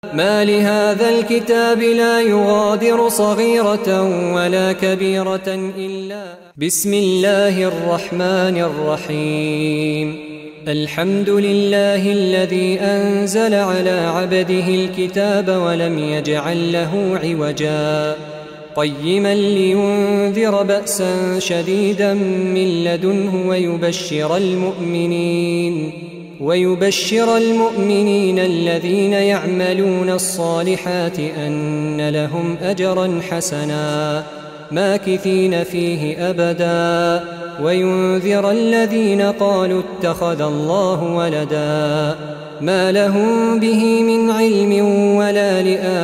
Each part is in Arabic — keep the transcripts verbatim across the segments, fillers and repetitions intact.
ما لهذا الكتاب لا يغادر صغيرة ولا كبيرة إلا بسم الله الرحمن الرحيم الحمد لله الذي أنزل على عبده الكتاب ولم يجعل له عوجا قيما لينذر بأسا شديدا من لدنه ويبشر المؤمنين ويبشر المؤمنين الذين يعملون الصالحات أن لهم أجرا حسنا ماكثين فيه أبدا وينذر الذين قالوا اتخذ الله ولدا ما لهم به من علم ولا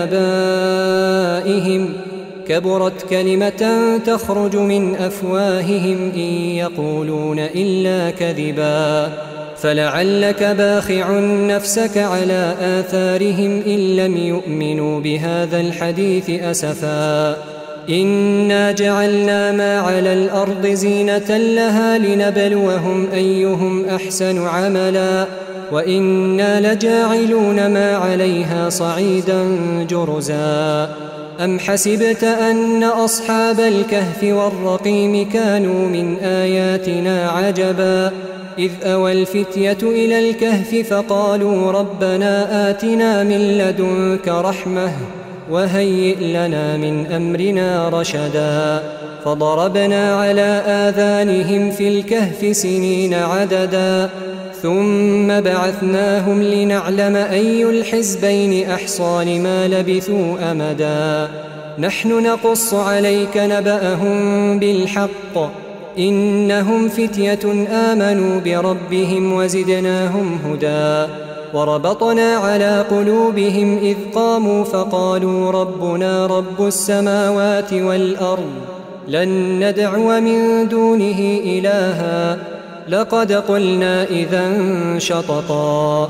لآبائهم كبرت كلمة تخرج من أفواههم إن يقولون إلا كذبا فلعلك باخع نفسك على آثارهم إن لم يؤمنوا بهذا الحديث أسفا إنا جعلنا ما على الأرض زينة لها لنبلوهم أيهم أحسن عملا وإنا لجاعلون ما عليها صعيدا جرزا أم حسبت أن أصحاب الكهف والرقيم كانوا من آياتنا عجبا إذ أوى الفتية إلى الكهف فقالوا ربنا آتنا من لدنك رحمة وهيئ لنا من أمرنا رشدا فضربنا على آذانهم في الكهف سنين عددا ثم بعثناهم لنعلم أي الحزبين أحصى لما لبثوا أمدا نحن نقص عليك نبأهم بالحق إنهم فتية آمنوا بربهم وزدناهم هدى وربطنا على قلوبهم إذ قاموا فقالوا ربنا رب السماوات والأرض لن ندعو من دونه إلها لقد قلنا إذا شططا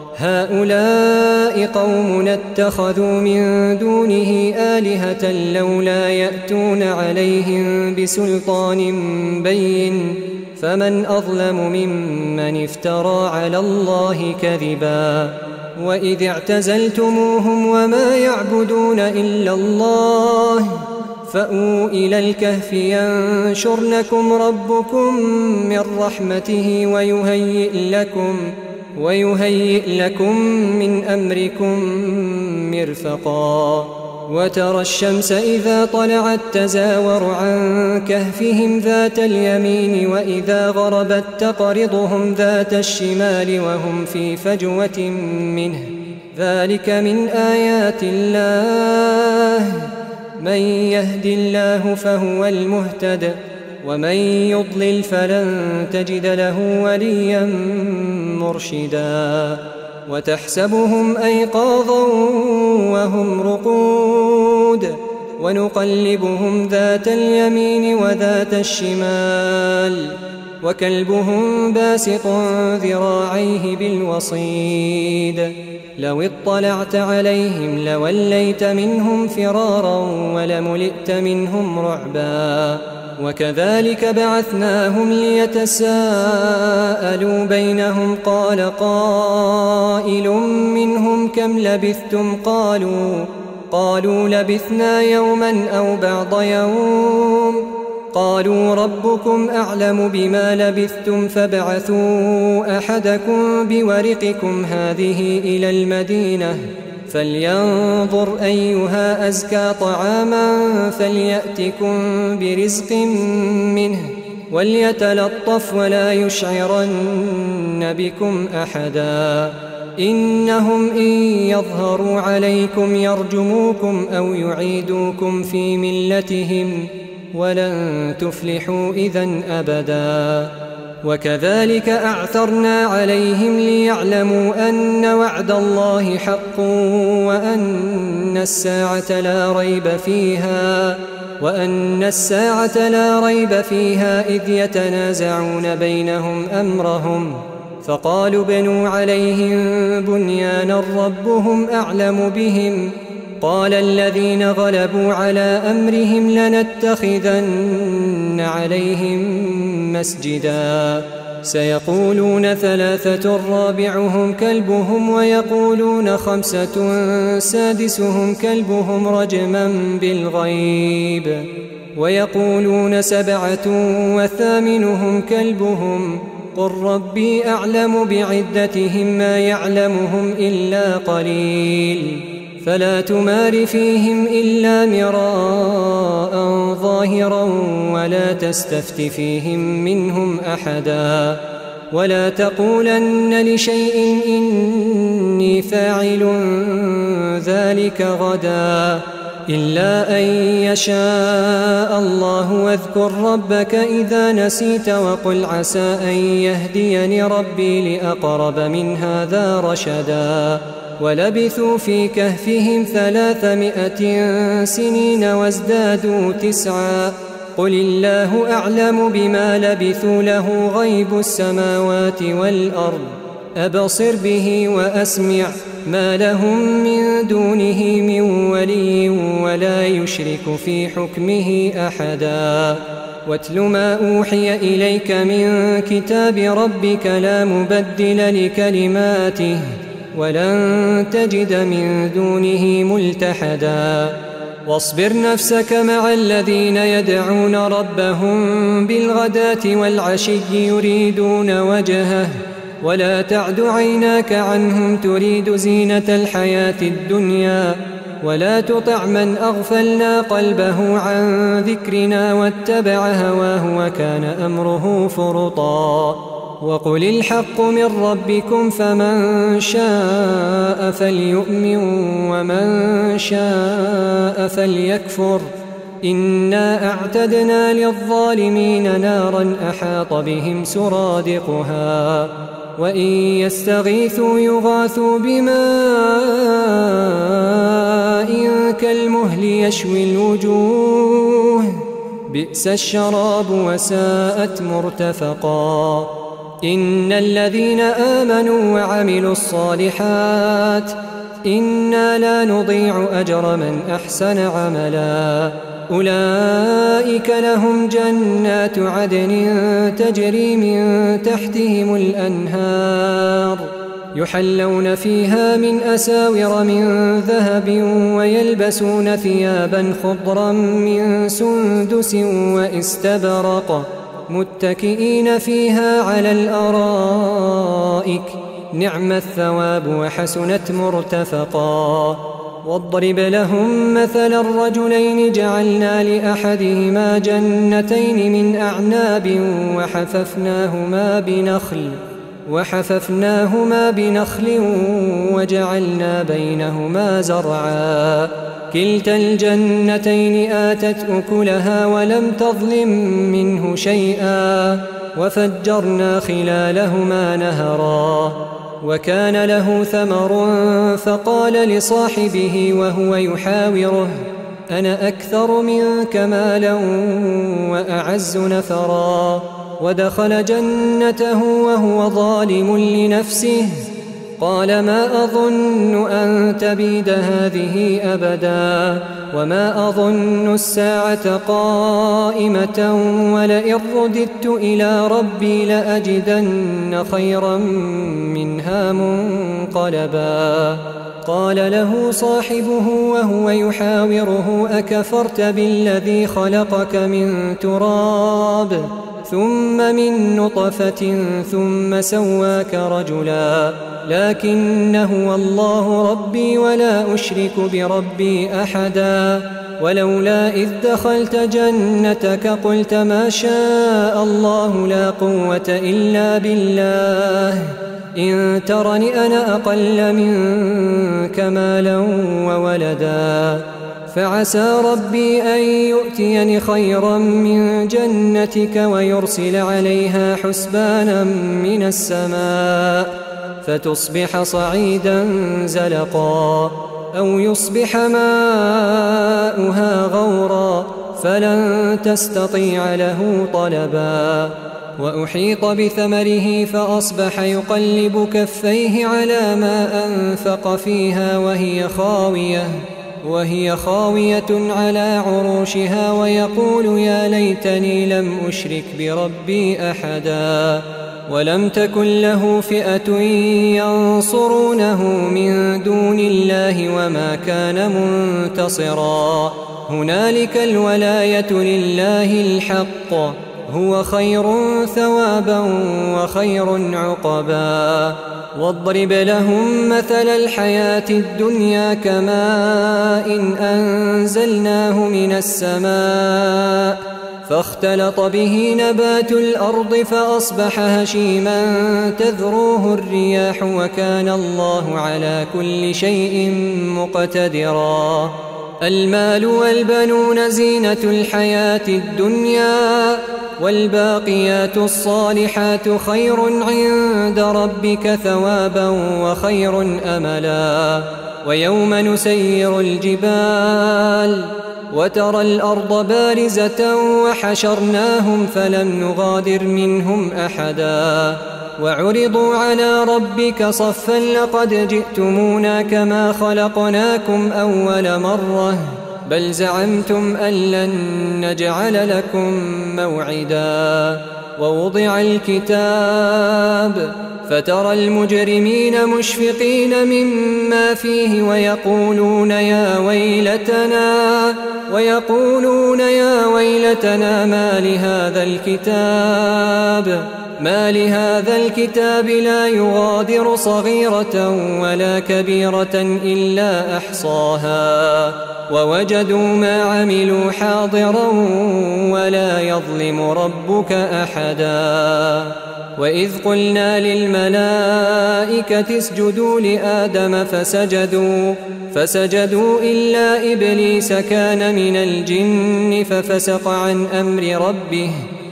هؤلاء قومنا اتخذوا من دونه آلهة لولا يأتون عليهم بسلطان بين فمن أظلم ممن افترى على الله كذبا وإذ اعتزلتموهم وما يعبدون إلا الله فأووا إلى الكهف ينشر لكم ربكم من رحمته ويهيئ لكم ويهيئ لكم من أمركم مرفقا وترى الشمس إذا طلعت تزاور عن كهفهم ذات اليمين وإذا غربت تقرضهم ذات الشمال وهم في فجوة منه ذلك من آيات الله من يهد الله فهو المهتد ومن يضلل فلن تجد له وليا مرشدا وتحسبهم أيقاظا وهم رقود ونقلبهم ذات اليمين وذات الشمال وكلبهم باسط ذراعيه بالوصيد لو اطلعت عليهم لوليت منهم فرارا ولملئت منهم رعبا وكذلك بعثناهم ليتساءلوا بينهم قال قائل منهم كم لبثتم قالوا قالوا لبثنا يوما أو بعض يوم قالوا ربكم أعلم بما لبثتم فابعثوا أحدكم بورقكم هذه إلى المدينة فلينظر أيها أزكى طعاما فليأتكم برزق منه وليتلطف ولا يشعرن بكم أحدا إنهم إن يظهروا عليكم يرجموكم أو يعيدوكم في ملتهم ولن تفلحوا إذن أبدا وكذلك أعثرنا عليهم ليعلموا أن وعد الله حق وأن الساعة لا ريب فيها وأن الساعة لا ريب فيها إذ يتنازعون بينهم أمرهم فقالوا ابنوا عليهم بنيانا ربهم أعلم بهم قال الذين غلبوا على أمرهم لنتخذن عليهم مسجدا سيقولون ثلاثة رابعهم كلبهم ويقولون خمسة سادسهم كلبهم رجما بالغيب ويقولون سبعة وثامنهم كلبهم قل ربي أعلم بعدتهم ما يعلمهم إلا قليل فلا تمار فيهم إلا مراء ظاهرا ولا تستفت فيهم منهم أحدا ولا تقولن لشيء إني فاعل ذلك غدا إلا أن يشاء الله واذكر ربك إذا نسيت وقل عسى أن يهديني ربي لأقرب من هذا رشدا ولبثوا في كهفهم ثلاثمائة سنين وازدادوا تسعا قل الله أعلم بما لبثوا له غيب السماوات والأرض أبصر به وأسمع ما لهم من دونه من ولي ولا يشرك في حكمه أحدا واتل ما أوحي إليك من كتاب ربك لا مبدل لكلماته ولن تجد من دونه ملتحدا واصبر نفسك مع الذين يدعون ربهم بالغداة والعشي يريدون وجهه ولا تعد عيناك عنهم تريد زينة الحياة الدنيا ولا تطع من أغفلنا قلبه عن ذكرنا واتبع هواه وكان أمره فرطا وقل الحق من ربكم فمن شاء فليؤمن ومن شاء فليكفر إنا أعتدنا للظالمين نارا أحاط بهم سرادقها وإن يستغيثوا يغاثوا بماء كالمهل يشوي الوجوه بئس الشراب وساءت مرتفقا إن الذين آمنوا وعملوا الصالحات إنا لا نضيع أجر من أحسن عملا أولئك لهم جنات عدن تجري من تحتهم الأنهار يحلون فيها من أساور من ذهب ويلبسون ثيابا خضرا من سندس واستبرق متكئين فيها على الأرائك نعم الثواب وحسنت مرتفقا واضرب لهم مثل الرجلين جعلنا لأحدهما جنتين من أعناب وحففناهما بنخل وحففناهما بنخل وجعلنا بينهما زرعا كلتا الجنتين آتت أكلها ولم تظلم منه شيئا وفجرنا خلالهما نهرا وكان له ثمر فقال لصاحبه وهو يحاوره أنا أكثر منك مالا وأعز نفرا ودخل جنته وهو ظالم لنفسه قال ما أظن أن تبيد هذه أبدا وما أظن الساعة قائمة ولئن رددت إلى ربي لأجدن خيرا منها منقلبا قال له صاحبه وهو يحاوره أكفرت بالذي خلقك من تراب ثم من نطفة ثم سواك رجلا لكن هو الله ربي ولا أشرك بربي أحدا ولولا إذ دخلت جنتك قلت ما شاء الله لا قوة إلا بالله إن ترني أنا أقل منك مالا وولدا فعسى ربي أن يؤتيني خيرا من جنتك ويرسل عليها حسبانا من السماء فتصبح صعيدا زلقا أو يصبح ماؤها غورا فلن تستطيع له طلبا وأحيط بثمره فأصبح يقلب كفيه على ما أنفق فيها وهي خاوية وهي خاوية على عروشها ويقول يا ليتني لم أشرك بربي أحدا ولم تكن له فئة ينصرونه من دون الله وما كان منتصرا هنالك الولاية لله الحق هو خير ثوابا وخير عقبا واضرب لهم مثل الحياة الدنيا كماء إن أنزلناه من السماء فاختلط به نبات الأرض فأصبح هشيما تذروه الرياح وكان الله على كل شيء مقتدرا المال والبنون زينة الحياة الدنيا والباقيات الصالحات خير عند ربك ثوابا وخير أملا ويوم نسير الجبال وترى الأرض بارزة وحشرناهم فلم نغادر منهم أحدا وعرضوا على ربك صفا لقد جئتمونا كما خلقناكم أول مرة بل زعمتم أن لن نجعل لكم موعدا ووضع الكتاب فترى المجرمين مشفقين مما فيه ويقولون يا ويلتنا ويقولون يا ويلتنا ما لهذا الكتاب ما لهذا الكتاب لا يغادر صغيرة ولا كبيرة إلا أحصاها ووجدوا ما عملوا حاضرا ولا يظلم ربك أحدا وإذ قلنا للملائكة اسجدوا لآدم فسجدوا فسجدوا إلا إبليس كان من الجن ففسق عن أمر ربه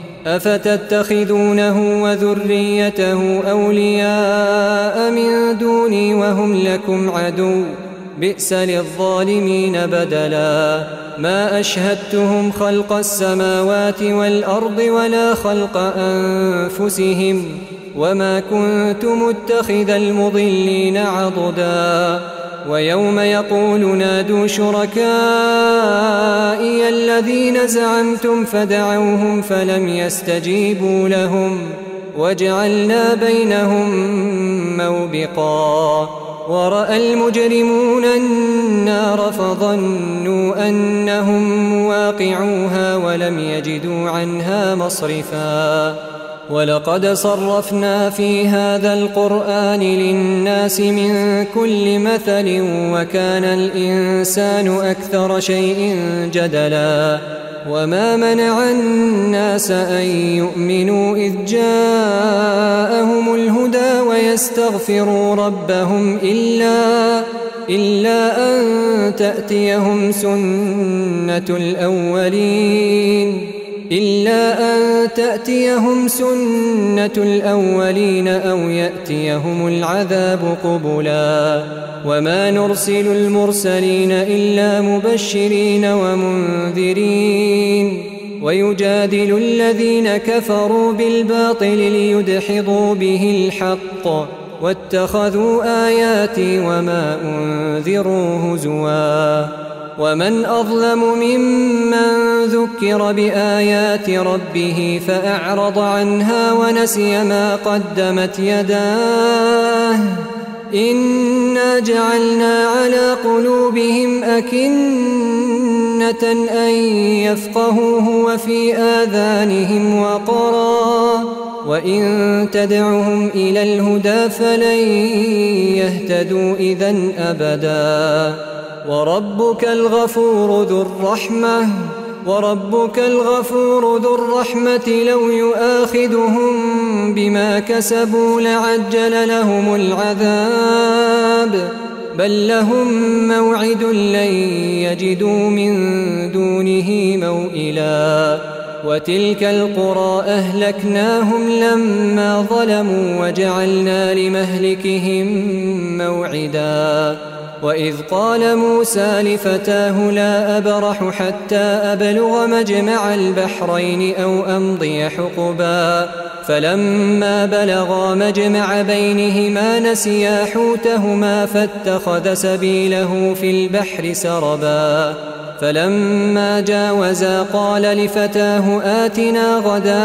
أفتتخذونه وذريته أولياء من دوني وهم لكم عدو بئس للظالمين بدلا ما أشهدتهم خلق السماوات والأرض ولا خلق أنفسهم وما كنت متخذ المضلين عضدا ويوم يقول نادوا شركائي الذين زعمتم فدعوهم فلم يستجيبوا لهم وجعلنا بينهم موبقا ورأى المجرمون النار فظنوا أنهم مواقعوها ولم يجدوا عنها مصرفا ولقد صرفنا في هذا القرآن للناس من كل مثل وكان الإنسان أكثر شيء جدلا وما منع الناس أن يؤمنوا إذ جاءهم الهدى ويستغفروا ربهم إلا إلا أن تأتيهم سنة الأولين إلا أن تأتيهم سنة الأولين أو يأتيهم العذاب قبلا وما نرسل المرسلين إلا مبشرين ومنذرين ويجادل الذين كفروا بالباطل ليدحضوا به الحق واتخذوا آياتي وما أنذروا هزوا ومن أظلم ممن ذكر بآيات ربه فأعرض عنها ونسي ما قدمت يداه إنا جعلنا على قلوبهم أكنة أن يفقهوه وفي آذانهم وقرا وإن تدعهم إلى الهدى فلن يهتدوا إذن أبدا وربك الغفور ذو الرحمة وربك الغفور ذو الرحمة لو يؤاخذهم بما كسبوا لعجل لهم العذاب بل لهم موعد لن يجدوا من دونه موئلا وتلك القرى أهلكناهم لما ظلموا وجعلنا لمهلكهم موعدا وإذ قال موسى لفتاه لا أبرح حتى أبلغ مجمع البحرين أو أمضي حقبا فلما بلغا مجمع بينهما نسيا حوتهما فاتخذ سبيله في البحر سربا فلما جاوزا قال لفتاه آتنا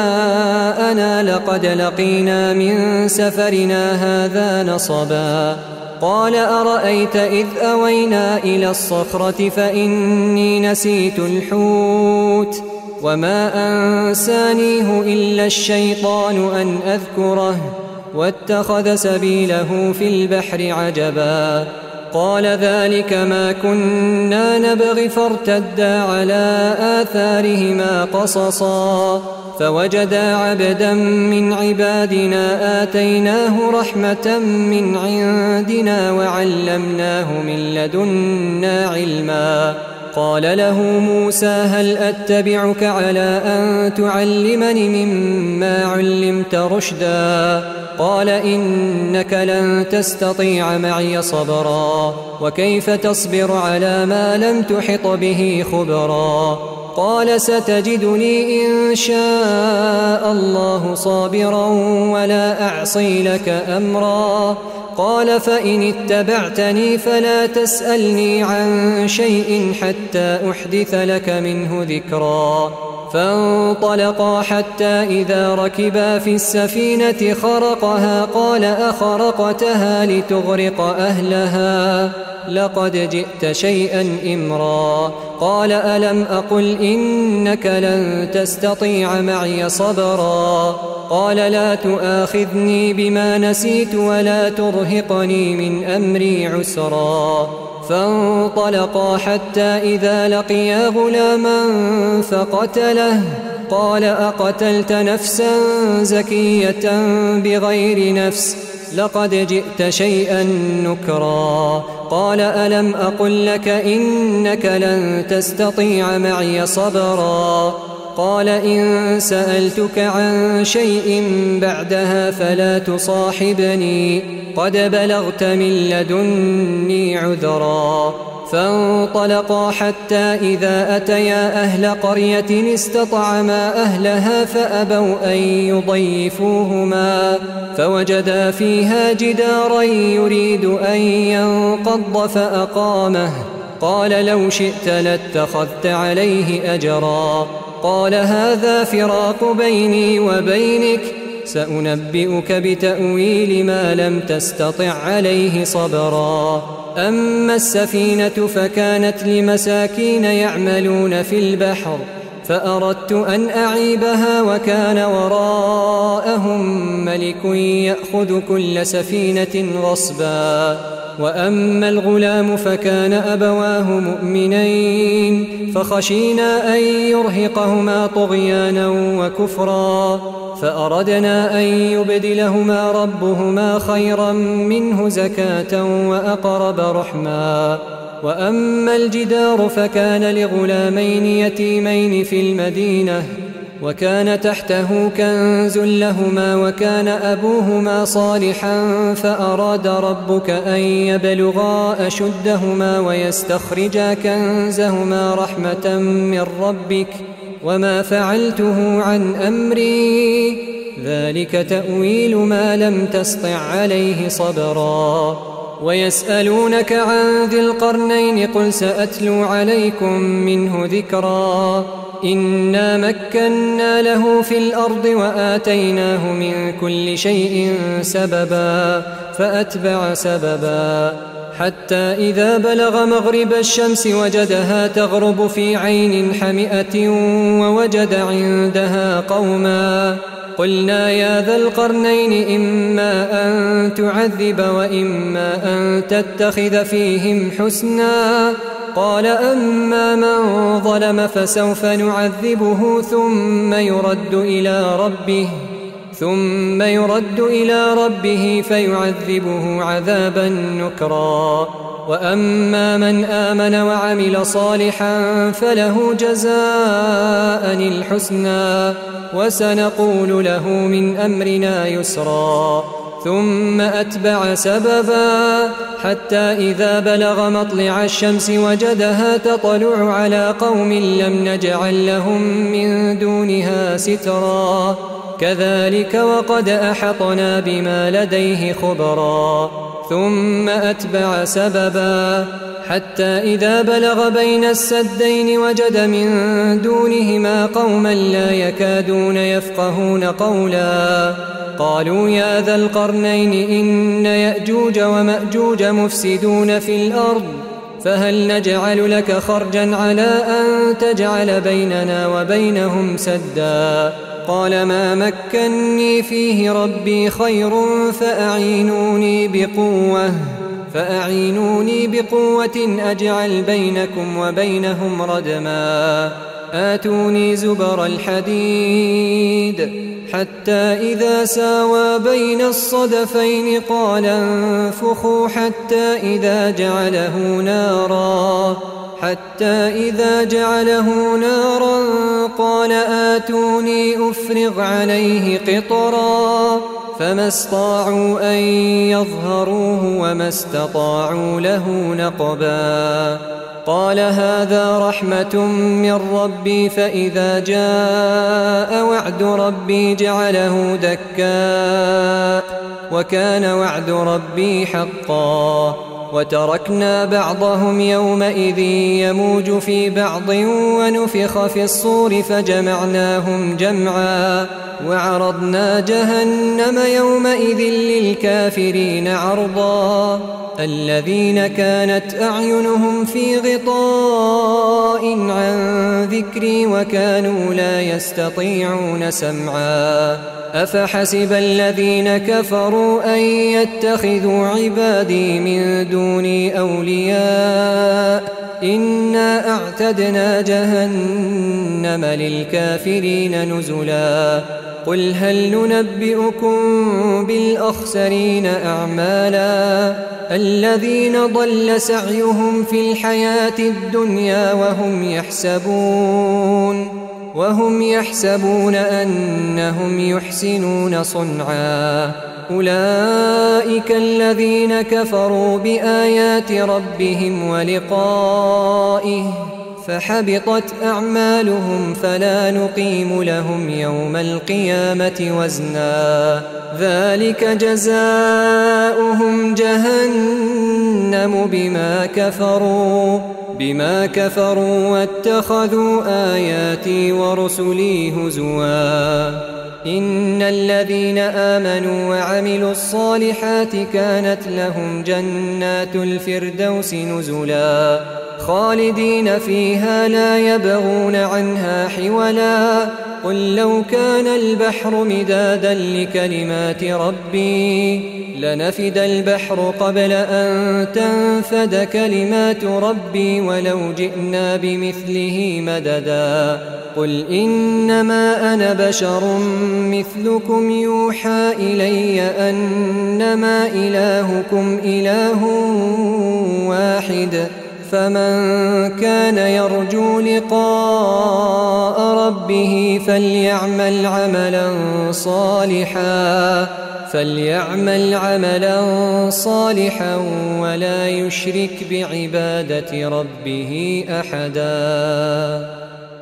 غداءنا لقد لقينا من سفرنا هذا نصبا قال أرأيت إذ أوينا إلى الصخرة فإني نسيت الحوت وما أنسانيه إلا الشيطان أن أذكره واتخذ سبيله في البحر عجبا قال ذلك ما كنا نبغي فارتدا على آثارهما قصصا فوجدا عبدا من عبادنا آتيناه رحمة من عندنا وعلمناه من لدنا علما قال له موسى هل أتبعك على أن تعلمني مما علمت رشدا قال إنك لن تستطيع معي صبرا وكيف تصبر على ما لم تحط به خبرا قال ستجدني إن شاء الله صابرا ولا أعصي لك أمرا قال فإن اتبعتني فلا تسألني عن شيء حتى أحدث لك منه ذكرا فانطلقا حتى إذا ركبا في السفينة خرقها قال أخرقتها لتغرق أهلها لقد جئت شيئا إمرا قال ألم أقل إنك لن تستطيع معي صبرا قال لا تؤاخذني بما نسيت ولا ترهقني من أمري عسرا فانطلقا حتى إذا لقيا غلاما فقتله قال أقتلت نفسا زكية بغير نفس لقد جئت شيئا نكرا قال ألم أقل لك إنك لن تستطيع معي صبرا قال إن سألتك عن شيء بعدها فلا تصاحبني قد بلغت من لدني عذرا فانطلقا حتى إذا أتيا أهل قرية استطعما أهلها فأبوا أن يضيفوهما فوجدا فيها جدارا يريد أن ينقض فأقامه قال لو شئت لاتخذت عليه أجرا قال هذا فراق بيني وبينك سأنبئك بتأويل ما لم تستطع عليه صبرا أما السفينة فكانت لمساكين يعملون في البحر فأردت أن أعيبها وكان وراءهم ملك يأخذ كل سفينة غصبا وأما الغلام فكان أبواه مؤمنين فخشينا أن يرهقهما طغيانا وكفرا فأردنا أن يبدلهما ربهما خيرا منه زكاة وأقرب رحما وأما الجدار فكان لغلامين يتيمين في المدينة وكان تحته كنز لهما وكان أبوهما صالحا فأراد ربك أن يبلغا أشدهما ويستخرجا كنزهما رحمة من ربك وما فعلته عن أمري ذلك تأويل ما لم تسطع عليه صبرا ويسألونك عن ذي القرنين قل سأتلو عليكم منه ذكرا إنا مكنا له في الأرض وآتيناه من كل شيء سببا فأتبع سببا حتى إذا بلغ مغرب الشمس وجدها تغرب في عين حمئة ووجد عندها قوما قلنا يا ذا القرنين إما أن تعذب وإما أن تتخذ فيهم حسنا قال أما من ظلم فسوف نعذبه ثم يرد إلى ربه ثم يرد إلى ربه فيعذبه عذابا نكرا وأما من آمن وعمل صالحا فله جزاء الحسنى وسنقول له من أمرنا يسرا ثم أتبع سببا حتى إذا بلغ مطلع الشمس وجدها تطلع على قوم لم نجعل لهم من دونها سترا كذلك وقد أحطنا بما لديه خبرا ثم أتبع سببا حتى إذا بلغ بين السدين وجد من دونهما قوما لا يكادون يفقهون قولا قالوا يا ذا القرنين إن يأجوج ومأجوج مفسدون في الأرض فهل نجعل لك خرجا على أن تجعل بيننا وبينهم سدا قال ما مكني فيه ربي خير فأعينوني بقوة فأعينوني بقوة أجعل بينكم وبينهم ردما آتوني زبر الحديد حتى إذا ساوى بين الصدفين قال انفخوا حتى إذا جعله نارا حتى إذا جعله نارا قال آتوني أفرغ عليه قطرا فما استطاعوا أن يظهروه وما استطاعوا له نقبا قال هذا رحمة من ربي فإذا جاء وعد ربي جعله دكا وكان وعد ربي حقا وتركنا بعضهم يومئذ يموج في بعض ونفخ في الصور فجمعناهم جمعا وعرضنا جهنم يومئذ للكافرين عرضا الذين كانت أعينهم في غطاء عن ذكري وكانوا لا يستطيعون سمعا أفحسب الذين كفروا أن يتخذوا عبادي من دوني أولياء إنا أعتدنا جهنم للكافرين نزلا قل هل ننبئكم بالأخسرين أعمالا الذين ضل سعيهم في الحياة الدنيا وهم يحسبون وهم يحسبون أنهم يحسنون صنعا أولئك الذين كفروا بآيات ربهم ولقائه فحبطت أعمالهم فلا نقيم لهم يوم القيامة وزنا ذلك جزاؤهم جهنم بما كفروا بما كفروا واتخذوا آياتي ورسلي هزوا إن الذين آمنوا وعملوا الصالحات كانت لهم جنات الفردوس نزلا خالدين فيها لا يبغون عنها حولا قل لو كان البحر مدادا لكلمات ربي لنفد البحر قبل أن تنفد كلمات ربي ولو جئنا بمثله مددا قل إنما أنا بشر مثلكم يوحى إلي أنما إلهكم إله واحد فمن كان يرجو لقاء ربه فليعمل عملا صالحا فليعمل عملا صالحا ولا يشرك بعبادة ربه أحدا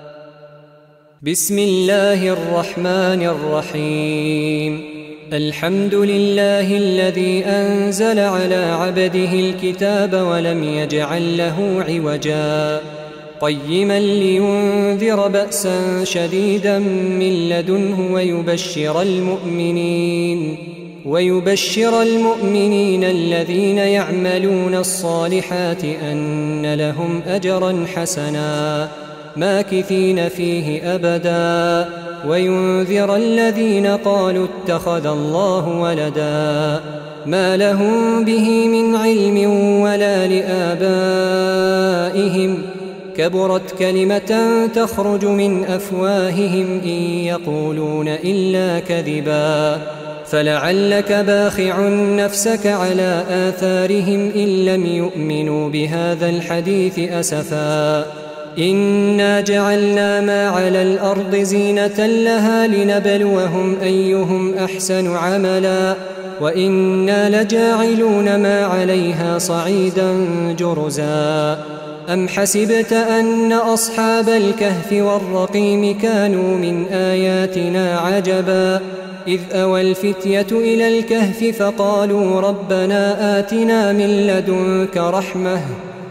بسم الله الرحمن الرحيم الحمد لله الذي أنزل على عبده الكتاب ولم يجعل له عوجا قيما لينذر بأسا شديدا من لدنه ويبشر المؤمنين ويبشر المؤمنين الذين يعملون الصالحات أن لهم أجرا حسنا ماكثين فيه أبدا وينذر الذين قالوا اتخذ الله ولدا ما لهم به من علم ولا لآبائهم كبرت كلمة تخرج من أفواههم إن يقولون إلا كذبا فلعلك باخع نفسك على آثارهم إن لم يؤمنوا بهذا الحديث أسفا إنا جعلنا ما على الأرض زينة لها لنبلوهم أيهم أحسن عملا وإنا لجاعلون ما عليها صعيدا جرزا أم حسبت أن أصحاب الكهف والرقيم كانوا من آياتنا عجبا إذ أوى الفتية إلى الكهف فقالوا ربنا آتنا من لدنك رحمة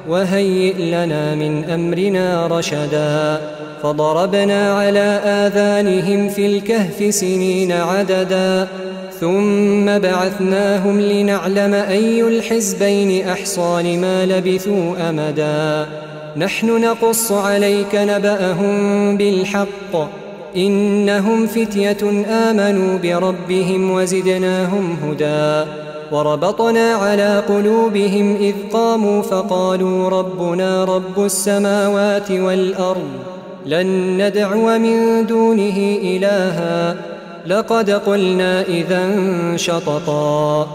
وهيئ لنا من أمرنا رشدا فضربنا على آذانهم في الكهف سنين عددا ثم بعثناهم لنعلم أي الحزبين أحصى لما لبثوا أمدا نحن نقص عليك نبأهم بالحق إنهم فتية آمنوا بربهم وزدناهم هدى وربطنا على قلوبهم إذ قاموا فقالوا ربنا رب السماوات والأرض لن ندعو من دونه إلها لقد قلنا إذا شططا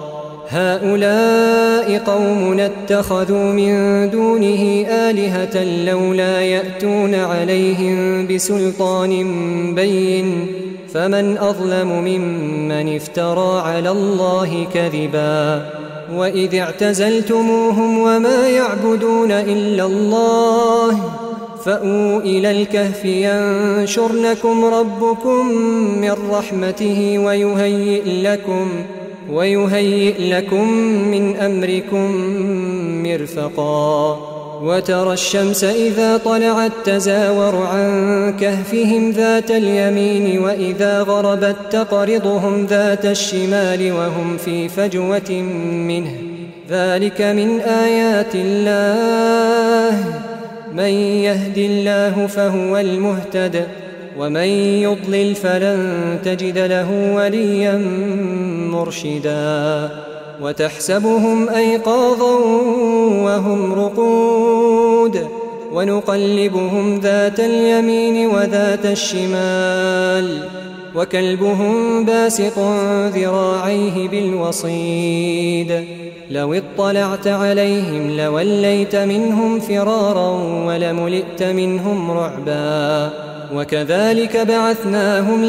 هؤلاء قومنا اتخذوا من دونه آلهة لولا يأتون عليهم بسلطان بين فمن أظلم ممن افترى على الله كذبا وإذ اعتزلتموهم وما يعبدون إلا الله فأووا إلى الكهف ينشر لكم ربكم من رحمته ويهيئ لكم ويهيئ لكم من أمركم مرفقا وترى الشمس إذا طلعت تزاور عن كهفهم ذات اليمين وإذا غربت تقرضهم ذات الشمال وهم في فجوة منه ذلك من آيات الله من يهد الله فهو المهتد ومن يضلل فلن تجد له وليا مرشدا وتحسبهم أيقاظا وهم رقود ونقلبهم ذات اليمين وذات الشمال وكلبهم باسط ذراعيه بالوصيد لو اطلعت عليهم لوليت منهم فرارا ولملئت منهم رعبا وكذلك بعثناهم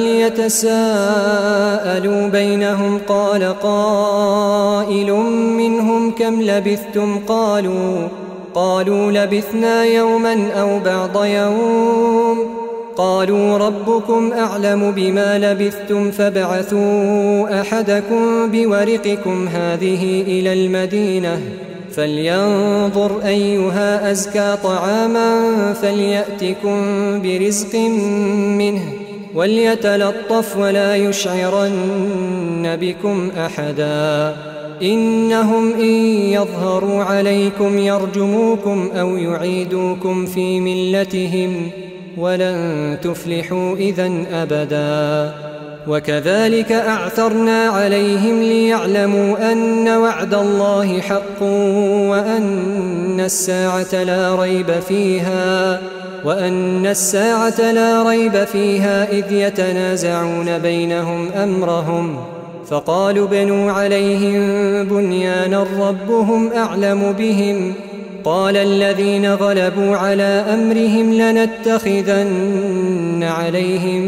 ليتساءلوا بينهم قال قائل منهم كم لبثتم قالوا قالوا لبثنا يوما أو بعض يوم قالوا ربكم أعلم بما لبثتم فابعثوا أحدكم بورقكم هذه إلى المدينة فلينظر أيها أزكى طعاما فليأتكم برزق منه وليتلطف ولا يشعرن بكم أحدا إنهم إن يظهروا عليكم يرجموكم أو يعيدوكم في ملتهم ولن تفلحوا إذن أبدا وكذلك أعثرنا عليهم ليعلموا أن وعد الله حق وأن الساعة لا ريب فيها وأن الساعة لا ريب فيها إذ يتنازعون بينهم أمرهم فقالوا بنوا عليهم بنيانا ربهم أعلم بهم قال الذين غلبوا على أمرهم لنتخذن عليهم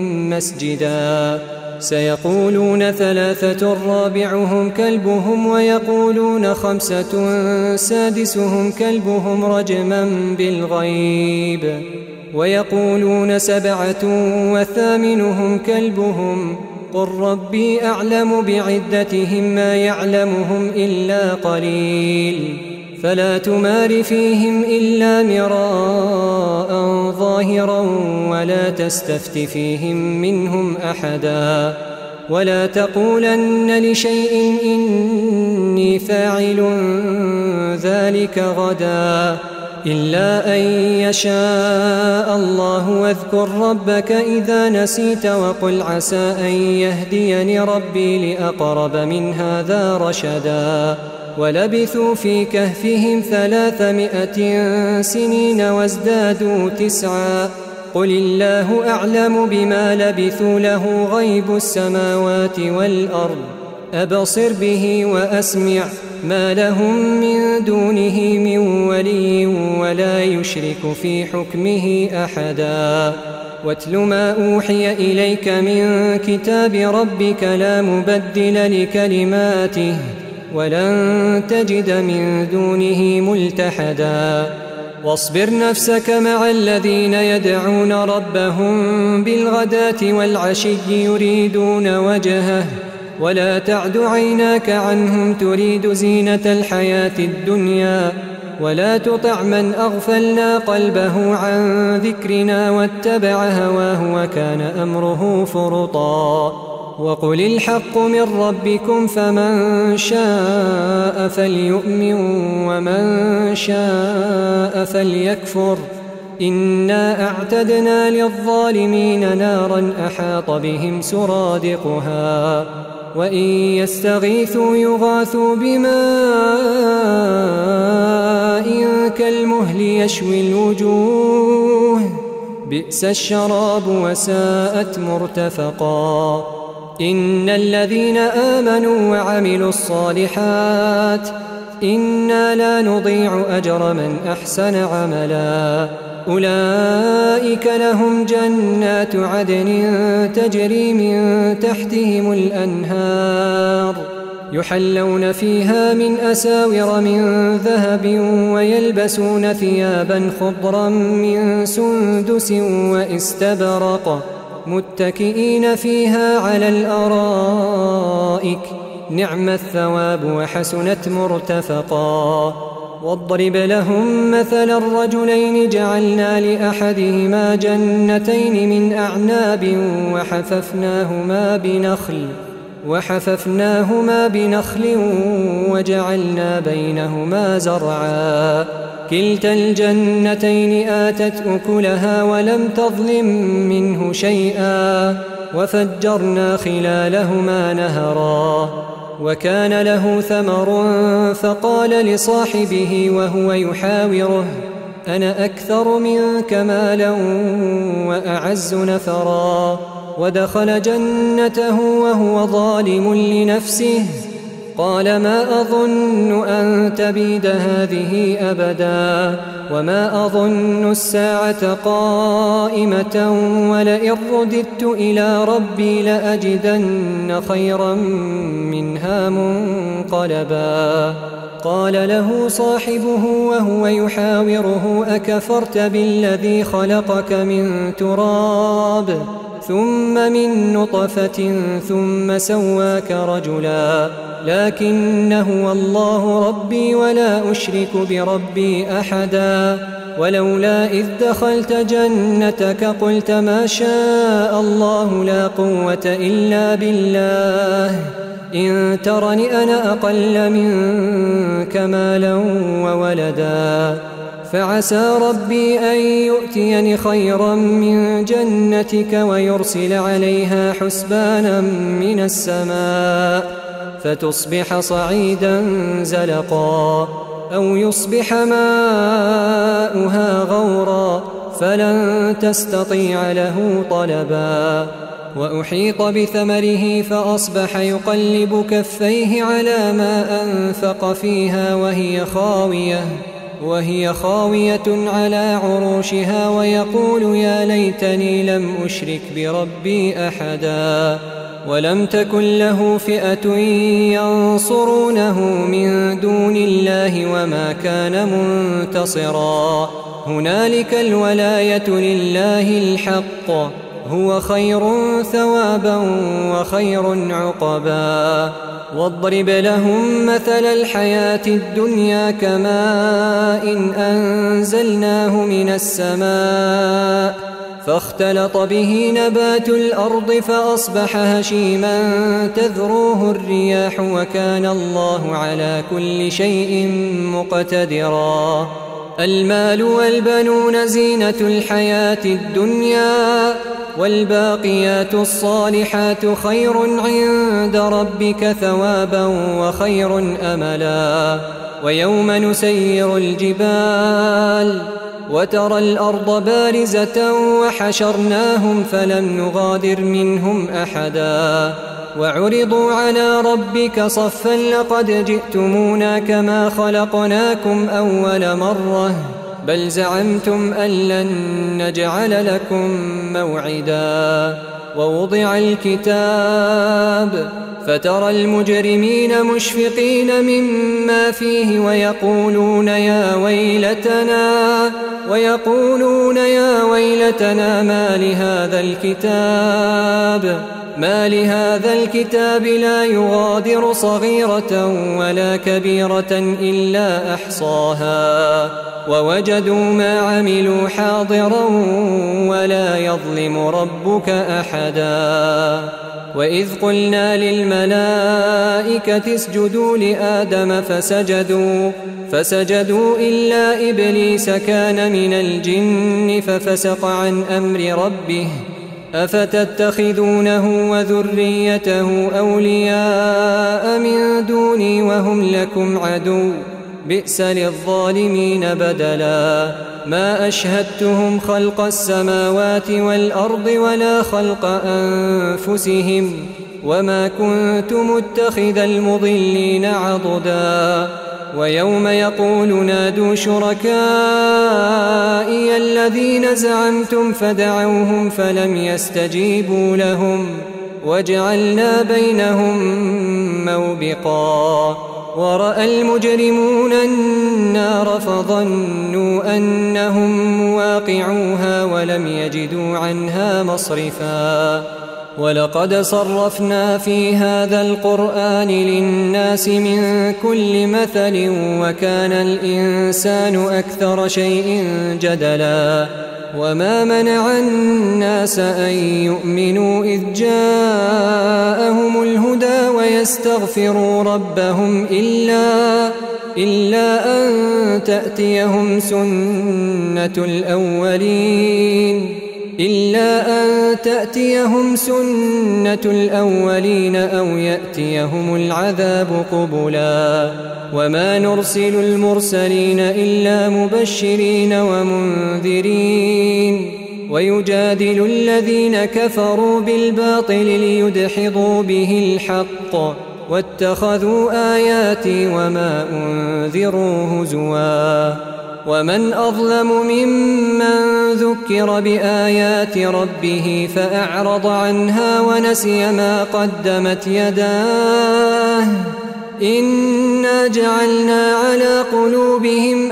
مسجدا سيقولون ثلاثة رابعهم كلبهم ويقولون خمسة سادسهم كلبهم رجما بالغيب ويقولون سبعة وثامنهم كلبهم قل ربي أعلم بعدتهم ما يعلمهم إلا قليل فلا تمار فيهم إلا مراء ظاهرا ولا تستفت فيهم منهم أحدا ولا تقولن لشيء إني فاعل ذلك غدا إلا أن يشاء الله واذكر ربك إذا نسيت وقل عسى أن يهديني ربي لأقرب من هذا رشدا ولبثوا في كهفهم ثلاثمائة سنين وازدادوا تسعا قل الله أعلم بما لبثوا له غيب السماوات والأرض أبصر به وأسمع ما لهم من دونه من ولي ولا يشرك في حكمه أحدا واتل ما أوحي إليك من كتاب ربك لا مبدل لكلماته ولن تجد من دونه ملتحدا واصبر نفسك مع الذين يدعون ربهم بالغداة والعشي يريدون وجهه ولا تعد عيناك عنهم تريد زينة الحياة الدنيا ولا تطع من أغفلنا قلبه عن ذكرنا واتبع هواه وكان أمره فرطا وقل الحق من ربكم فمن شاء فليؤمن ومن شاء فليكفر إنا أعتدنا للظالمين نارا أحاط بهم سرادقها وإن يستغيثوا يغاثوا بماء كالمهل يشوي الوجوه بئس الشراب وساءت مرتفقا إن الذين آمنوا وعملوا الصالحات إنا لا نضيع أجر من أحسن عملا أولئك لهم جنات عدن تجري من تحتهم الأنهار يحلون فيها من أساور من ذهب ويلبسون ثيابا خضرا من سندس واستبرق متكئين فيها على الأرائك نعم الثواب وحسنت مرتفقا واضرب لهم مثل الرجلين جعلنا لأحدهما جنتين من أعناب وحففناهما بنخل وحففناهما بنخل وجعلنا بينهما زرعا كلتا الجنتين آتت أكلها ولم تظلم منه شيئا وفجرنا خلالهما نهرا وكان له ثمر فقال لصاحبه وهو يحاوره أنا أكثر منك مالا وأعز نفرا ودخل جنته وهو ظالم لنفسه قال ما أظن أن تبيد هذه أبدا وما أظن الساعة قائمة ولئن رددت إلى ربي لأجدن خيرا منها منقلبا قال له صاحبه وهو يحاوره أكفرت بالذي خلقك من تراب ثم من نطفة ثم سواك رجلا لكن هو الله ربي ولا أشرك بربي أحدا ولولا إذ دخلت جنتك قلت ما شاء الله لا قوة إلا بالله إن ترني أنا أقل منك مالا وولدا فعسى ربي أن يؤتيني خيرا من جنتك ويرسل عليها حسبانا من السماء فتصبح صعيدا زلقا أو يصبح ماؤها غورا فلن تستطيع له طلبا وأحيط بثمره فأصبح يقلب كفيه على ما أنفق فيها وهي خاوية وهي خاوية على عروشها ويقول يا ليتني لم أشرك بربي أحدا ولم تكن له فئة ينصرونه من دون الله وما كان منتصرا هنالك الولاية لله الحق هو خير ثوابا وخير عقبا واضرب لهم مثل الحياة الدنيا كماء إن أنزلناه من السماء فاختلط به نبات الأرض فأصبح هشيما تذروه الرياح وكان الله على كل شيء مقتدرا المال والبنون زينة الحياة الدنيا والباقيات الصالحات خير عند ربك ثوابا وخير أملا ويوم نسير الجبال وترى الأرض بارزة وحشرناهم فلم نغادر منهم أحدا وعرضوا على ربك صفا لقد جئتمونا كما خلقناكم أول مرة بل زعمتم أن لن نجعل لكم موعدا ووضع الكتاب فترى المجرمين مشفقين مما فيه ويقولون يا ويلتنا ويقولون يا ويلتنا ما لهذا الكتاب ما لهذا الكتاب لا يغادر صغيرة ولا كبيرة إلا أحصاها ووجدوا ما عملوا حاضرا ولا يظلم ربك أحدا. وإذ قلنا للملائكة اسجدوا لآدم فسجدوا فسجدوا إلا إبليس كان من الجن ففسق عن أمر ربه أفتتخذونه وذريته أولياء من دوني وهم لكم عدو بئس للظالمين بدلا. ما أشهدتهم خلق السماوات والأرض ولا خلق أنفسهم وما كنت متخذ المضلين عضدا. ويوم يقول نادوا شركائي الذين زعمتم فدعوهم فلم يستجيبوا لهم وجعلنا بينهم موبقا. ورأى المجرمون النار فظنوا أنهم مواقعوها ولم يجدوا عنها مصرفا. ولقد صرفنا في هذا القرآن للناس من كل مثل وكان الإنسان أكثر شيء جدلا. وما منع الناس أن يؤمنوا إذ جاءهم الهدى ويستغفروا ربهم إلا إلا أن تأتيهم سنة الأولين إلا أن تأتيهم سنة الأولين أو يأتيهم العذاب قبلا. وما نرسل المرسلين إلا مبشرين ومنذرين ويجادل الذين كفروا بالباطل ليدحضوا به الحق واتخذوا آياتي وما أنذروا هزوا. ومن أظلم ممن ذكر بآيات ربه فأعرض عنها ونسي ما قدمت يداه إنا جعلنا على قلوبهم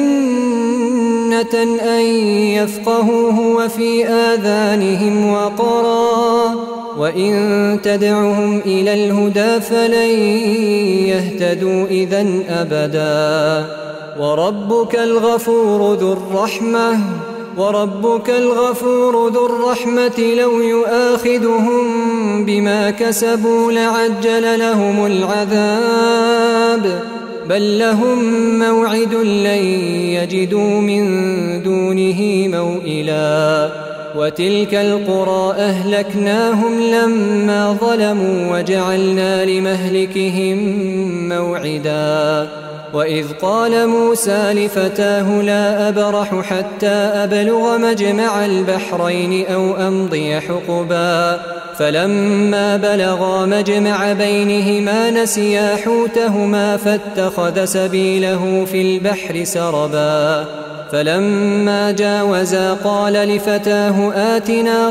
أكنة أن يفقهوه وفي آذانهم وقرا وإن تدعهم إلى الهدى فلن يهتدوا إذن أبدا. وربك الغفور ذو الرحمة وربك الغفور ذو الرحمة لو يؤاخذهم بما كسبوا لعجل لهم العذاب بل لهم موعد لن يجدوا من دونه موئلا. وتلك القرى أهلكناهم لما ظلموا وجعلنا لمهلكهم موعدا. وإذ قال موسى لفتاه لا أبرح حتى أبلغ مجمع البحرين أو أمضي حقبا فلما بلغا مجمع بينهما نسيا حوتهما فاتخذ سبيله في البحر سربا. فلما جاوزا قال لفتاه آتنا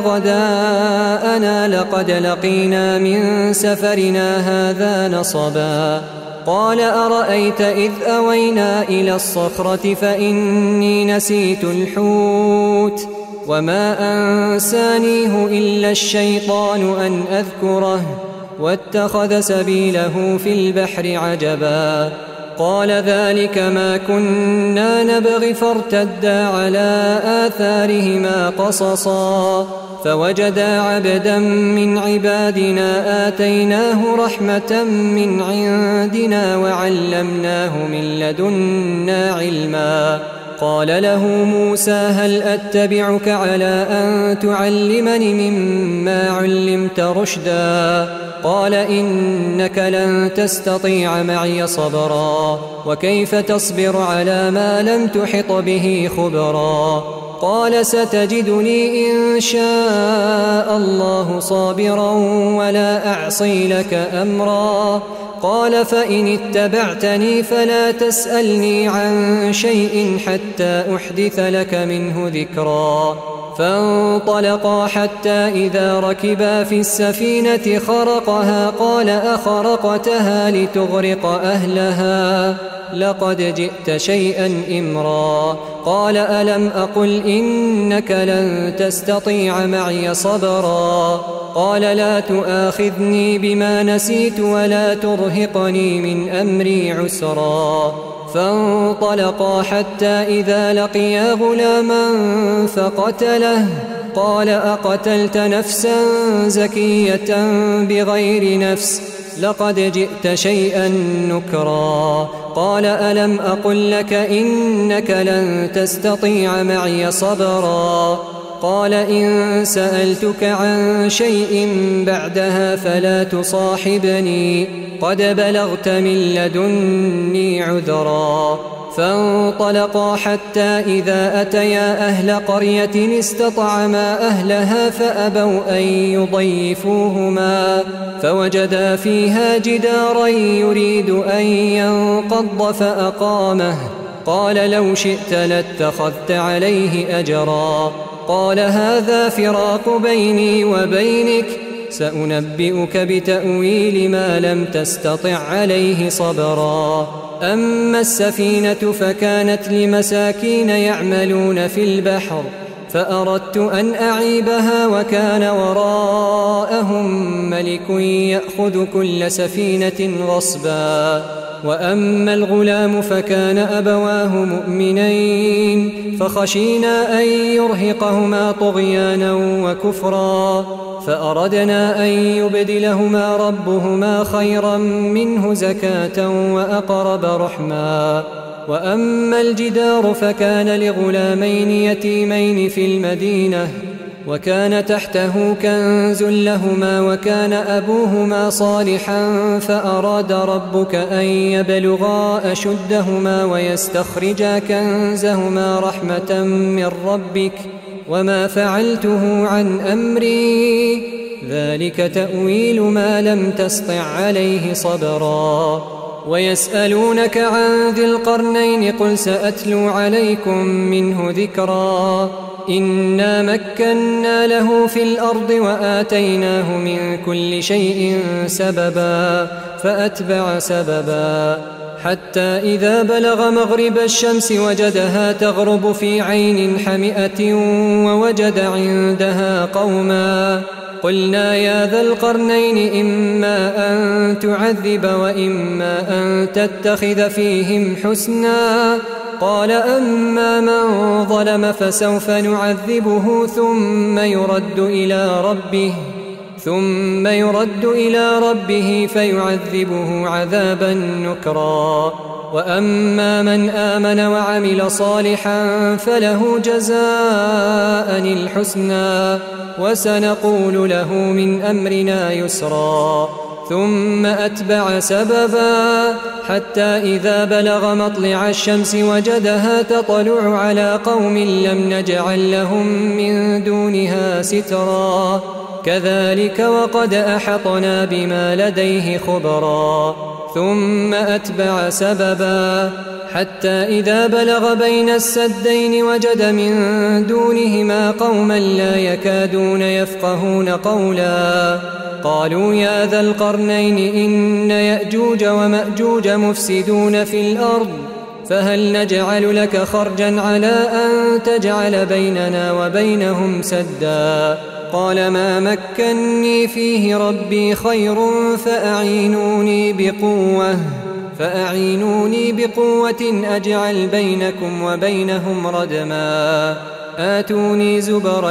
غداءنا لقد لقينا من سفرنا هذا نصبا. قال أرأيت إذ أوينا إلى الصخرة فإني نسيت الحوت وما أنسانيه إلا الشيطان أن أذكره واتخذ سبيله في البحر عجبا. قال ذلك ما كنا نبغي فارتدا على آثارهما قصصا فوجدا عبدا من عبادنا آتيناه رحمة من عندنا وعلمناه من لدنا علما. قال له موسى هل أتبعك على أن تعلمني مما علمت رشدا قال إنك لن تستطيع معي صبرا وكيف تصبر على ما لم تحط به خبرا. قال ستجدني إن شاء الله صابرا ولا أعصي لك أمرا. قال فإن اتبعتني فلا تسألني عن شيء حتى أحدث لك منه ذكرا. فانطلقا حتى إذا ركبا في السفينة خرقها قال أخرقتها لتغرق أهلها لقد جئت شيئا إمرا. قال ألم أقل إنك لن تستطيع معي صبرا. قال لا تؤاخذني بما نسيت ولا ترهقني من أمري عسرا فانطلقا حتى إذا لقيا غلاما فقتله قال أقتلت نفسا زكية بغير نفس لقد جئت شيئا نكرا قال ألم أقل لك إنك لن تستطيع معي صبرا قال إن سألتك عن شيء بعدها فلا تصاحبني قد بلغت من لدني عذرا فانطلقا حتى إذا أتيا أهل قرية استطعما أهلها فأبوا أن يضيفوهما فوجدا فيها جدارا يريد أن ينقض فأقامه قال لو شئت لاتخذت عليه أجرا قال هذا فراق بيني وبينك سأنبئك بتأويل ما لم تستطع عليه صبرا أما السفينة فكانت لمساكين يعملون في البحر فأردت أن أعيبها وكان وراءهم ملك يأخذ كل سفينة غصبا وأما الغلام فكان أبواه مؤمنين فخشينا أن يرهقهما طغيانا وكفرا فأردنا أن يبدلهما ربهما خيرا منه زكاة وأقرب رحما وأما الجدار فكان لغلامين يتيمين في المدينة وكان تحته كنز لهما وكان أبوهما صالحا فأراد ربك أن يبلغا أشدهما ويستخرجا كنزهما رحمة من ربك وما فعلته عن أمري ذلك تأويل ما لم تسطع عليه صبرا ويسألونك عن ذي القرنين قل سأتلو عليكم منه ذكرا إنا مكنا له في الأرض وآتيناه من كل شيء سببا فأتبع سببا حتى إذا بلغ مغرب الشمس وجدها تغرب في عين حمئة ووجد عندها قوما قلنا يا ذا القرنين إما أن تعذب وإما أن تتخذ فيهم حسنا قال أما من ظلم فسوف نعذبه ثم يرد إلى ربه ثم يرد إلى ربه فيعذبه عذابا نكرا وأما من آمن وعمل صالحا فله جزاء الحسنى وسنقول له من أمرنا يسرا ثم أتبع سببا حتى إذا بلغ مطلع الشمس وجدها تطلع على قوم لم نجعل لهم من دونها سترا كذلك وقد أحطنا بما لديه خبرا ثم أتبع سببا حتى إذا بلغ بين السدين وجد من دونهما قوما لا يكادون يفقهون قولا قالوا يا ذا القرنين إن يأجوج ومأجوج مفسدون في الأرض فهل نجعل لك خرجا على أن تجعل بيننا وبينهم سدا قال ما مكني فيه ربي خير فأعينوني بقوة فأعينوني بقوة أجعل بينكم وبينهم ردما آتوني زبر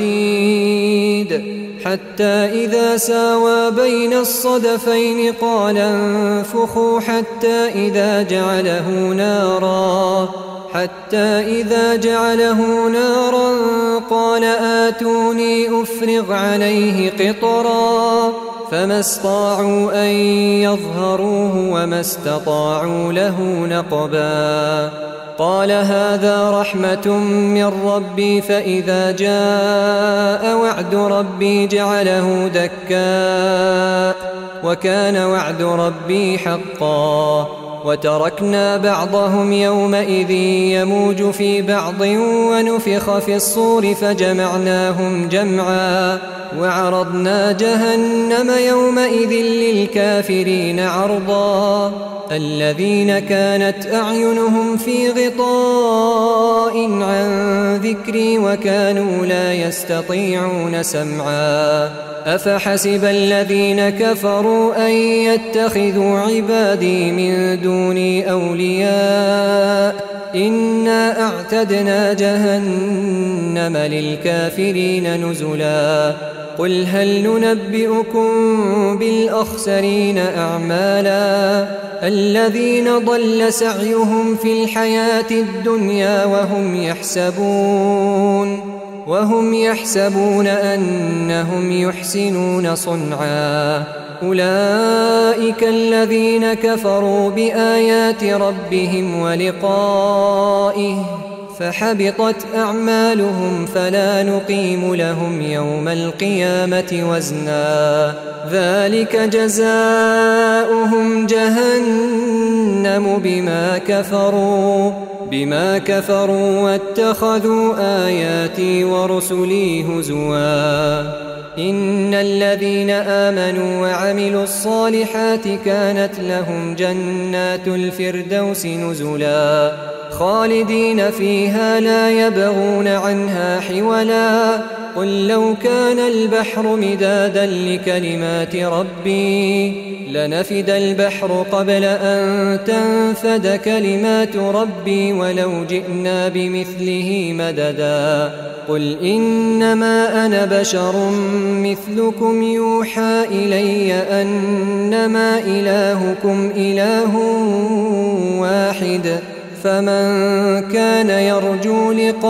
الحديد حتى إذا ساوى بين الصدفين قال انفخوا حتى إذا جعله نارا حتى إذا جعله نارا قال آتوني أفرغ عليه قطرا فما استطاعوا أن يظهروه وما استطاعوا له نقبا قال هذا رحمة من ربي فإذا جاء وعد ربي جعله دكاء وكان وعد ربي حقا وتركنا بعضهم يومئذ يموج في بعض ونفخ في الصور فجمعناهم جمعا وعرضنا جهنم يومئذ للكافرين عرضا الذين كانت أعينهم في غطاء عن ذكري وكانوا لا يستطيعون سمعا أفحسب الذين كفروا أن يتخذوا عبادي من دوني أولياء إنا أعتدنا جهنم للكافرين نزلا قل هل ننبئكم بالأخسرين أعمالا الذين ضل سعيهم في الحياة الدنيا وهم يحسبون وهم يحسبون أنهم يحسنون صنعا أولئك الذين كفروا بآيات ربهم ولقائه فحبطت أعمالهم فلا نقيم لهم يوم القيامة وزنا ذلك جزاؤهم جهنم بما كفروا بما كفروا واتخذوا آياتي ورسلي هزوا إن الذين آمنوا وعملوا الصالحات كانت لهم جنات الفردوس نزلا خالدين فيها لا يبغون عنها حولا قل لو كان البحر مدادا لكلمات ربي لنفد البحر قبل أن تنفد كلمات ربي ولو جئنا بمثله مددا قل إنما أنا بشر مثلكم يوحى إلي أنما إلهكم إله واحد فمن كان يرجو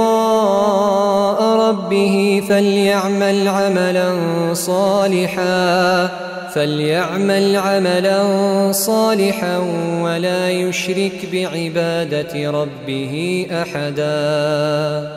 لقاء ربه فليعمل عملا صالحا فليعمل عملا صالحا ولا يشرك بعبادة ربه أحدا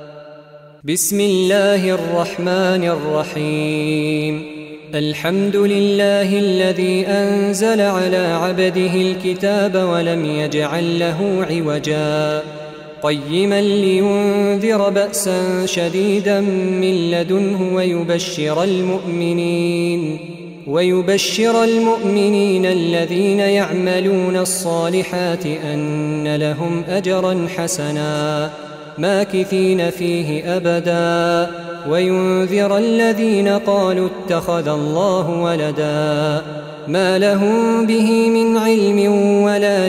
بسم الله الرحمن الرحيم الحمد لله الذي أنزل على عبده الكتاب ولم يجعل له عوجا قيما لينذر بأسا شديدا من لدنه ويبشر المؤمنين ويبشر المؤمنين الذين يعملون الصالحات أن لهم أجرا حسنا ماكثين فيه أبدا وينذر الذين قالوا اتخذ الله ولدا ما لهم به من علم ولا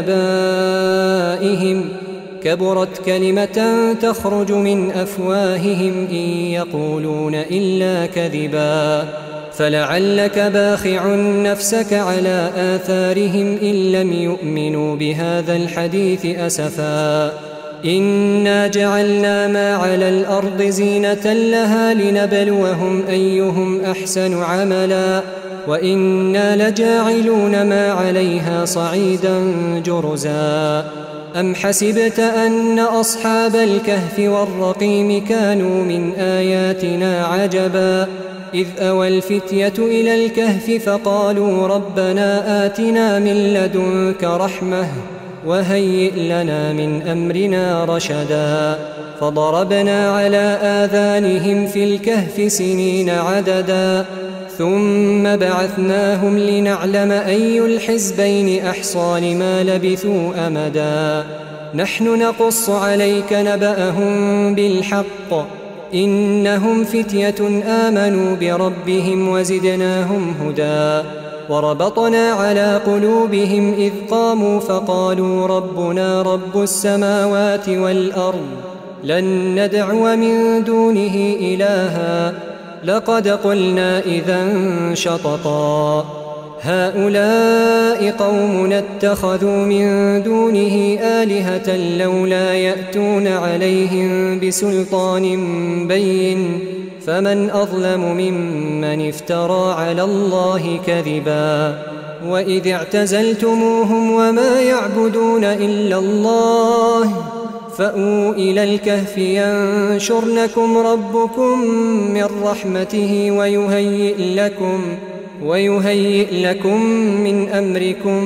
لآبائهم كبرت كلمة تخرج من أفواههم إن يقولون إلا كذبا فلعلك باخع نفسك على آثارهم إن لم يؤمنوا بهذا الحديث أسفا إنا جعلنا ما على الأرض زينة لها لنبلوهم أيهم أحسن عملا وإنا لجاعلون ما عليها صعيدا جرزا أم حسبت أن أصحاب الكهف والرقيم كانوا من آياتنا عجبا إذ أوى الفتية إلى الكهف فقالوا ربنا آتنا من لدنك رحمة وهيئ لنا من أمرنا رشدا فضربنا على آذانهم في الكهف سنين عددا ثم بعثناهم لنعلم أي الحزبين أحصى لما لبثوا أمدا نحن نقص عليك نبأهم بالحق إنهم فتية آمنوا بربهم وزدناهم هدى وربطنا على قلوبهم إذ قاموا فقالوا ربنا رب السماوات والأرض لن ندعو من دونه إلها لقد قلنا إذا شططا هؤلاء قومنا اتخذوا من دونه آلهة لولا يأتون عليهم بسلطان بين فمن أظلم ممن افترى على الله كذبا وإذ اعتزلتموهم وما يعبدون إلا الله فأووا إلى الكهف ينشر لكم ربكم من رحمته ويهيئ لكم ويهيئ لكم من أمركم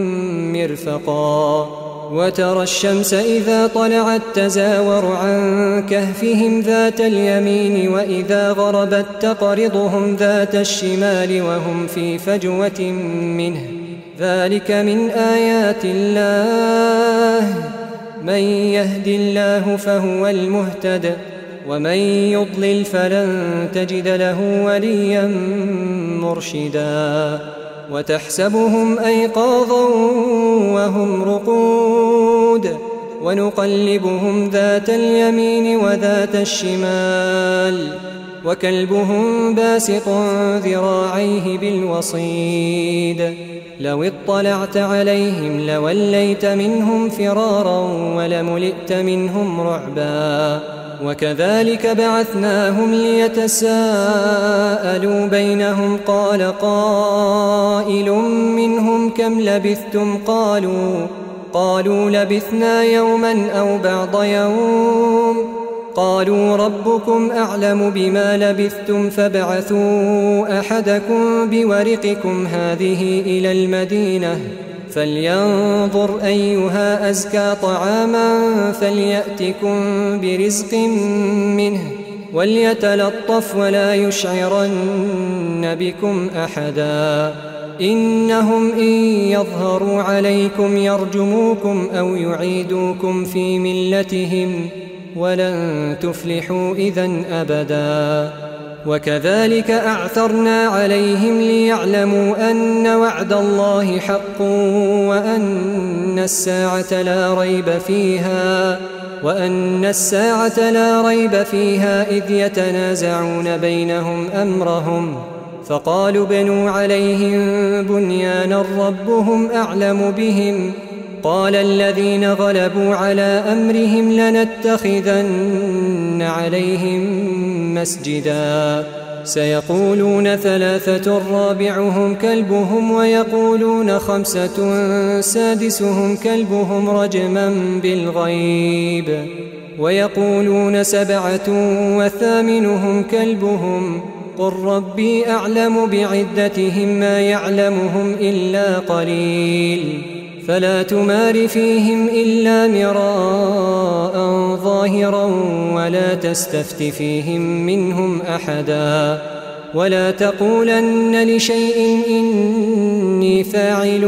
مرفقا وترى الشمس إذا طلعت تزاور عن كهفهم ذات اليمين وإذا غربت تقرضهم ذات الشمال وهم في فجوة منه ذلك من آيات الله من يهد الله فهو المهتد ومن يضلل فلن تجد له وليا مرشدا وتحسبهم أيقاظا وهم رقود ونقلبهم ذات اليمين وذات الشمال وكلبهم باسط ذراعيه بالوصيد لو اطلعت عليهم لوليت منهم فرارا ولملئت منهم رعبا وكذلك بعثناهم ليتساءلوا بينهم قال قائل منهم كم لبثتم قالوا قالوا لبثنا يوما أو بعض يوم قالوا ربكم أعلم بما لبثتم فابعثوا أحدكم بورقكم هذه إلى المدينة فلينظر أيها أزكى طعاما فليأتكم برزق منه وليتلطف ولا يشعرن بكم أحدا إنهم إن يظهروا عليكم يرجموكم أو يعيدوكم في ملتهم ولن تفلحوا إذن أبدا وكذلك أعثرنا عليهم ليعلموا أن وعد الله حق وأن الساعة لا ريب فيها وأن الساعة لا ريب فيها إذ يتنازعون بينهم أمرهم فقالوا ابنوا عليهم بنيانا ربهم أعلم بهم قال الذين غلبوا على أمرهم لنتخذن عليهم مسجدا سيقولون ثلاثة رابعهم كلبهم ويقولون خمسة سادسهم كلبهم رجما بالغيب ويقولون سبعة وثامنهم كلبهم قل ربي أعلم بعدتهم ما يعلمهم إلا قليل فلا تمار فيهم إلا مراء ظاهرا ولا تستفت فيهم منهم أحدا ولا تقولن لشيء إني فاعل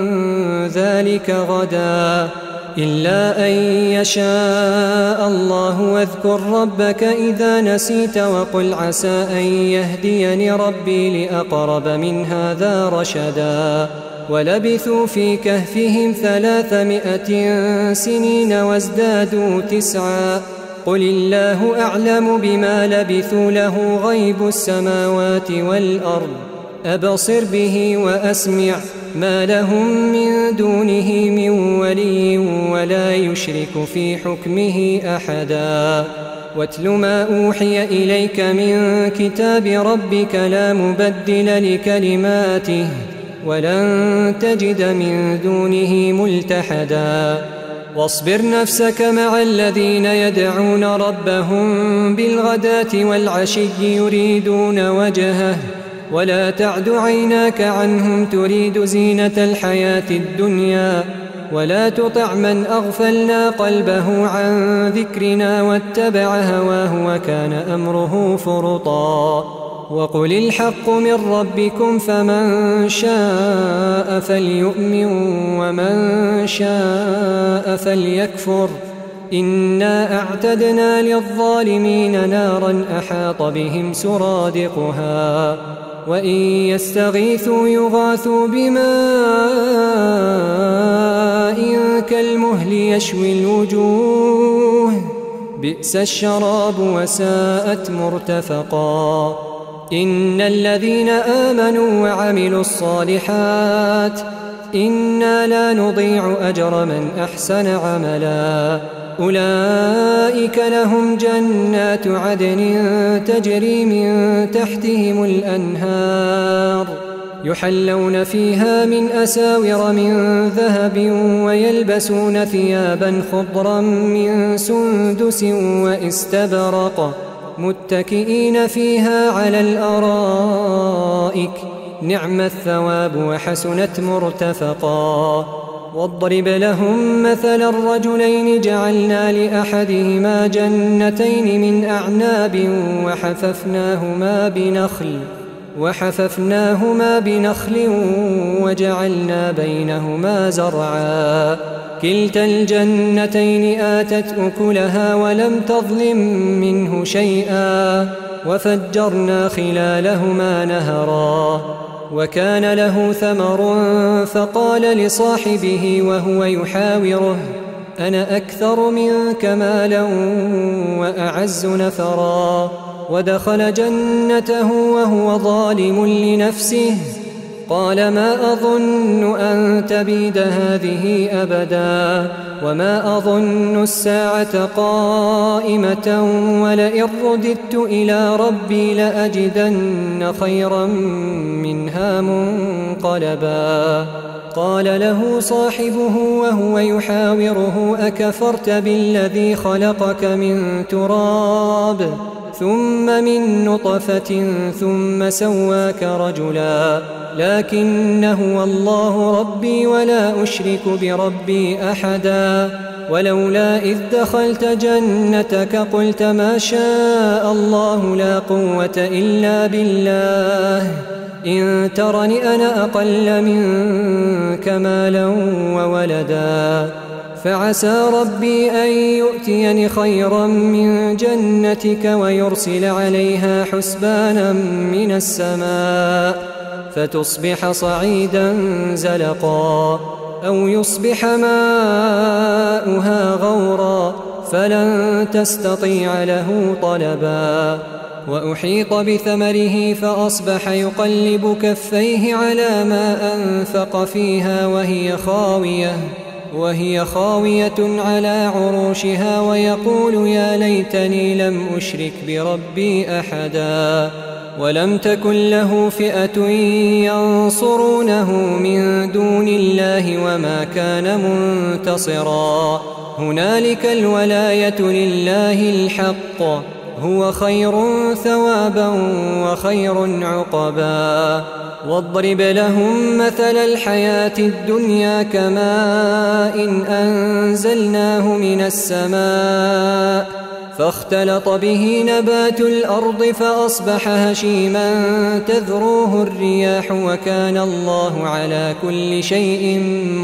ذلك غدا إلا أن يشاء الله واذكر ربك إذا نسيت وقل عسى أن يهديني ربي لأقرب من هذا رشدا ولبثوا في كهفهم ثلاثمائة سنين وازدادوا تسعا قل الله أعلم بما لبثوا له غيب السماوات والأرض أبصر به وأسمع ما لهم من دونه من ولي ولا يشرك في حكمه أحدا واتل ما أوحي إليك من كتاب ربك لا مبدل لكلماته ولن تجد من دونه ملتحدا واصبر نفسك مع الذين يدعون ربهم بالغداة والعشي يريدون وجهه ولا تعد عيناك عنهم تريد زينة الحياة الدنيا ولا تطع من أغفلنا قلبه عن ذكرنا واتبع هواه وكان أمره فرطا وقل الحق من ربكم فمن شاء فليؤمن ومن شاء فليكفر إنا أعتدنا للظالمين نارا أحاط بهم سرادقها وإن يستغيثوا يغاثوا بماء كالمهل يشوي الوجوه بئس الشراب وساءت مرتفقا إن الذين آمنوا وعملوا الصالحات إنا لا نضيع أجر من أحسن عملا أولئك لهم جنات عدن تجري من تحتهم الأنهار يحلون فيها من أساور من ذهب ويلبسون ثيابا خضرا من سندس واستبرق متكئين فيها على الأرائك نعم الثواب وحسنت مرتفقا واضرب لهم مثل الرجلين جعلنا لأحدهما جنتين من أعناب وحففناهما بنخل وحففناهما بنخل وجعلنا بينهما زرعا كلتا الجنتين آتت أكلها ولم تظلم منه شيئا وفجرنا خلالهما نهرا وكان له ثمر فقال لصاحبه وهو يحاوره أنا أكثر منك مالا وأعز نفرا ودخل جنته وهو ظالم لنفسه قال ما أظن أن تبيد هذه أبدا وما أظن الساعة قائمة ولئن رددت إلى ربي لأجدن خيرا منها منقلبا قال له صاحبه وهو يحاوره أكفرت بالذي خلقك من تراب ثم من نطفة ثم سواك رجلا لكن هو الله ربي ولا أشرك بربي أحدا ولولا إذ دخلت جنتك قلت ما شاء الله لا قوة إلا بالله إن ترني أنا أقل منك مالا وولدا فعسى ربي أن يؤتيني خيرا من جنتك ويرسل عليها حسبانا من السماء فتصبح صعيدا زلقا أو يصبح ماؤها غورا فلن تستطيع له طلبا وأحيط بثمره فأصبح يقلب كفيه على ما أنفق فيها وهي خاوية وهي خاوية على عروشها ويقول يا ليتني لم أشرك بربي أحدا ولم تكن له فئة ينصرونه من دون الله وما كان منتصرا هنالك الولاية لله الحق هو خير ثوابا وخير عقبا واضرب لهم مثل الحياة الدنيا كماء إن أنزلناه من السماء فاختلط به نبات الأرض فأصبح هشيما تذروه الرياح وكان الله على كل شيء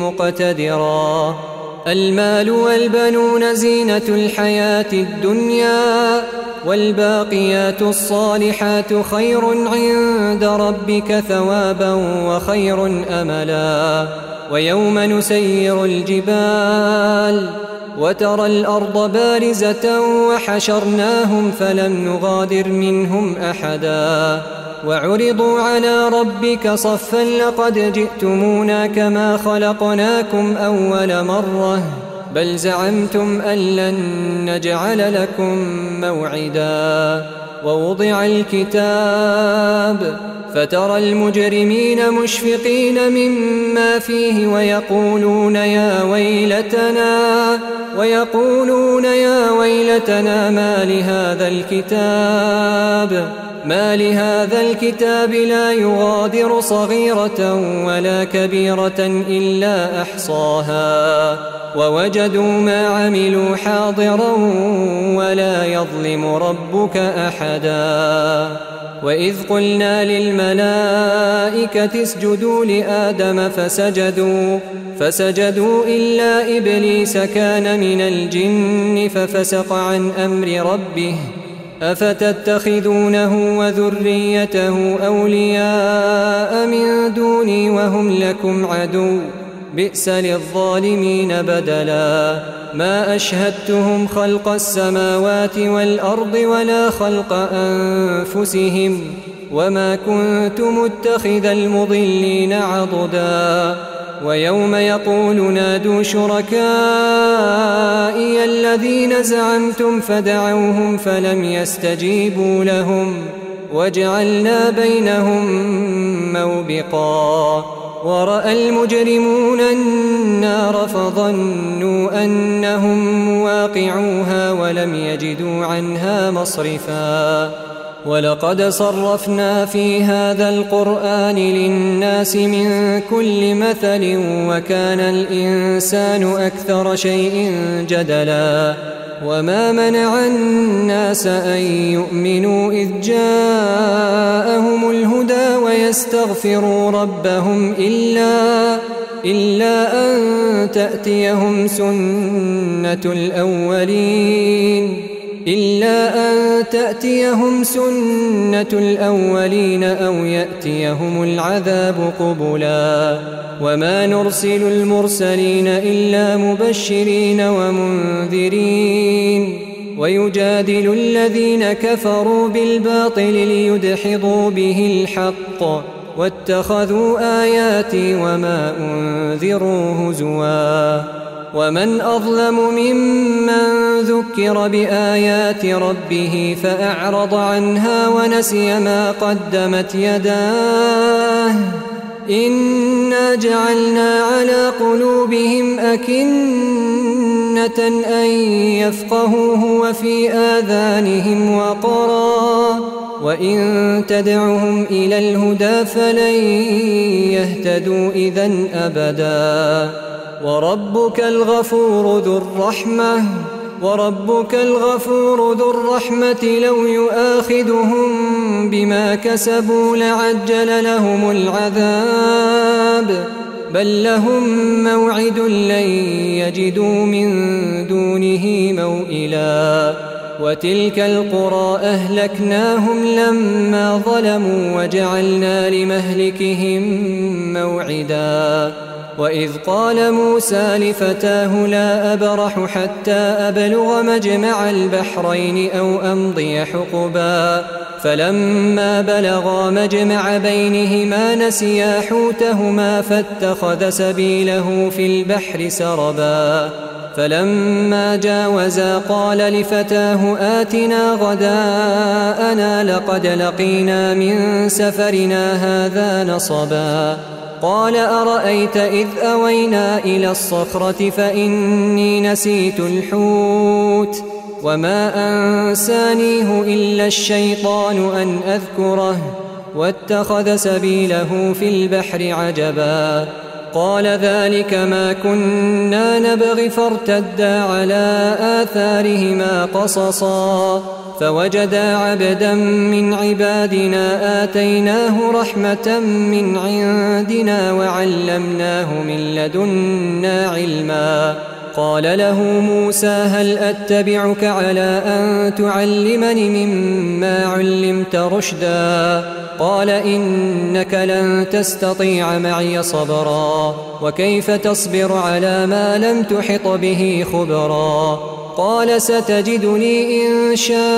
مقتدرا المال والبنون زينة الحياة الدنيا والباقيات الصالحات خير عند ربك ثوابا وخير أملا ويوم نسير الجبال وترى الأرض بارزة وحشرناهم فلم نغادر منهم أحدا وعرضوا على ربك صفا لقد جئتمونا كما خلقناكم أول مرة بل زعمتم أن لن نجعل لكم موعدا ووضع الكتاب فترى المجرمين مشفقين مما فيه ويقولون يا ويلتنا ويقولون يا ويلتنا ما لهذا الكتاب ما لهذا الكتاب لا يغادر صغيرة ولا كبيرة إلا أحصاها ووجدوا ما عملوا حاضرا ولا يظلم ربك أحدا وإذ قلنا للملائكة اسجدوا لآدم فسجدوا فسجدوا إلا إبليس كان من الجن ففسق عن أمر ربه أفتتخذونه وذريته أولياء من دوني وهم لكم عدو بئس للظالمين بدلا ما أشهدتهم خلق السماوات والأرض ولا خلق أنفسهم وما كنت متخذ المضلين عضدا ويوم يقول نادوا شركائي الذين زعمتم فدعوهم فلم يستجيبوا لهم وجعلنا بينهم موبقا ورأى المجرمون النار فظنوا أنهم واقعوها ولم يجدوا عنها مصرفا ولقد صرفنا في هذا القرآن للناس من كل مثل وكان الإنسان أكثر شيء جدلا وما منع الناس أن يؤمنوا إذ جاءهم الهدى يستغفروا ربهم إلا إلا أن تأتيهم سنة الأولين إلا أن تأتيهم سنة الأولين أو يأتيهم العذاب قبلا وما نرسل المرسلين إلا مبشرين ومنذرين ويجادل الذين كفروا بالباطل ليدحضوا به الحق واتخذوا آياتي وما أنذروا هزوا ومن أظلم ممن ذكر بآيات ربه فأعرض عنها ونسي ما قدمت يداه إنا جعلنا على قلوبهم أكنة أن يفقهوه وفي آذانهم وقرا وإن تدعهم إلى الهدى فلن يهتدوا إذن أبدا وربك الغفور ذو الرحمة وربك الغفور ذو الرحمة لو يؤاخذهم بما كسبوا لعجل لهم العذاب بل لهم موعد لن يجدوا من دونه موئلا وتلك القرى أهلكناهم لما ظلموا وجعلنا لمهلكهم موعدا وإذ قال موسى لفتاه لا أبرح حتى أبلغ مجمع البحرين أو أمضي حقبا فلما بلغا مجمع بينهما نسيا حوتهما فاتخذ سبيله في البحر سربا فلما جاوزا قال لفتاه آتنا غداءنا لقد لقينا من سفرنا هذا نصبا قال أرأيت إذ أوينا إلى الصخرة فإني نسيت الحوت وما أنسانيه إلا الشيطان أن أذكره واتخذ سبيله في البحر عجبا قال ذلك ما كنا نبغي فارتدا على آثارهما قصصا فوجدا عبدا من عبادنا آتيناه رحمة من عندنا وعلمناه من لدنا علما قال له موسى هل أتبعك على أن تعلمني مما علمت رشدا قال إنك لن تستطيع معي صبرا وكيف تصبر على ما لم تحط به خبرا قال ستجدني إن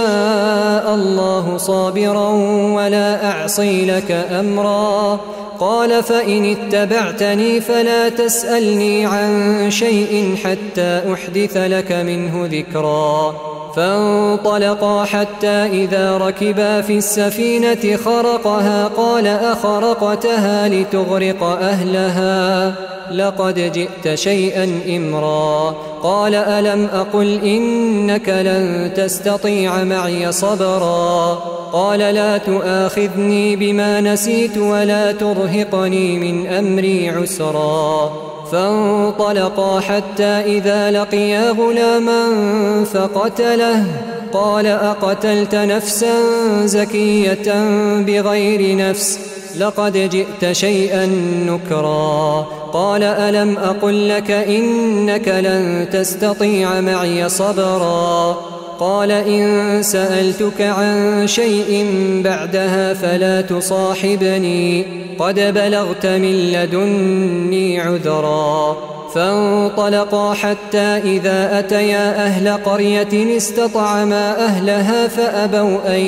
شاء الله صابرا ولا أعصي لك أمرا قال فإن اتبعتني فلا تسألني عن شيء حتى أحدث لك منه ذكرا فانطلقا حتى إذا ركبا في السفينة خرقها قال أخرقتها لتغرق أهلها لقد جئت شيئا إمرا قال ألم أقل إنك لن تستطيع معي صبرا قال لا تؤاخذني بما نسيت ولا ترهقني من أمري عسرا فانطلقا حتى إذا لقيا غلاما فقتله قال أقتلت نفسا زكية بغير نفس لقد جئت شيئا نكرا قال ألم أقل لك إنك لن تستطيع معي صبرا قال إن سألتك عن شيء بعدها فلا تصاحبني قد بلغت من لدني عذرا فانطلقا حتى إذا أتيا أهل قرية استطعما أهلها فأبوا أن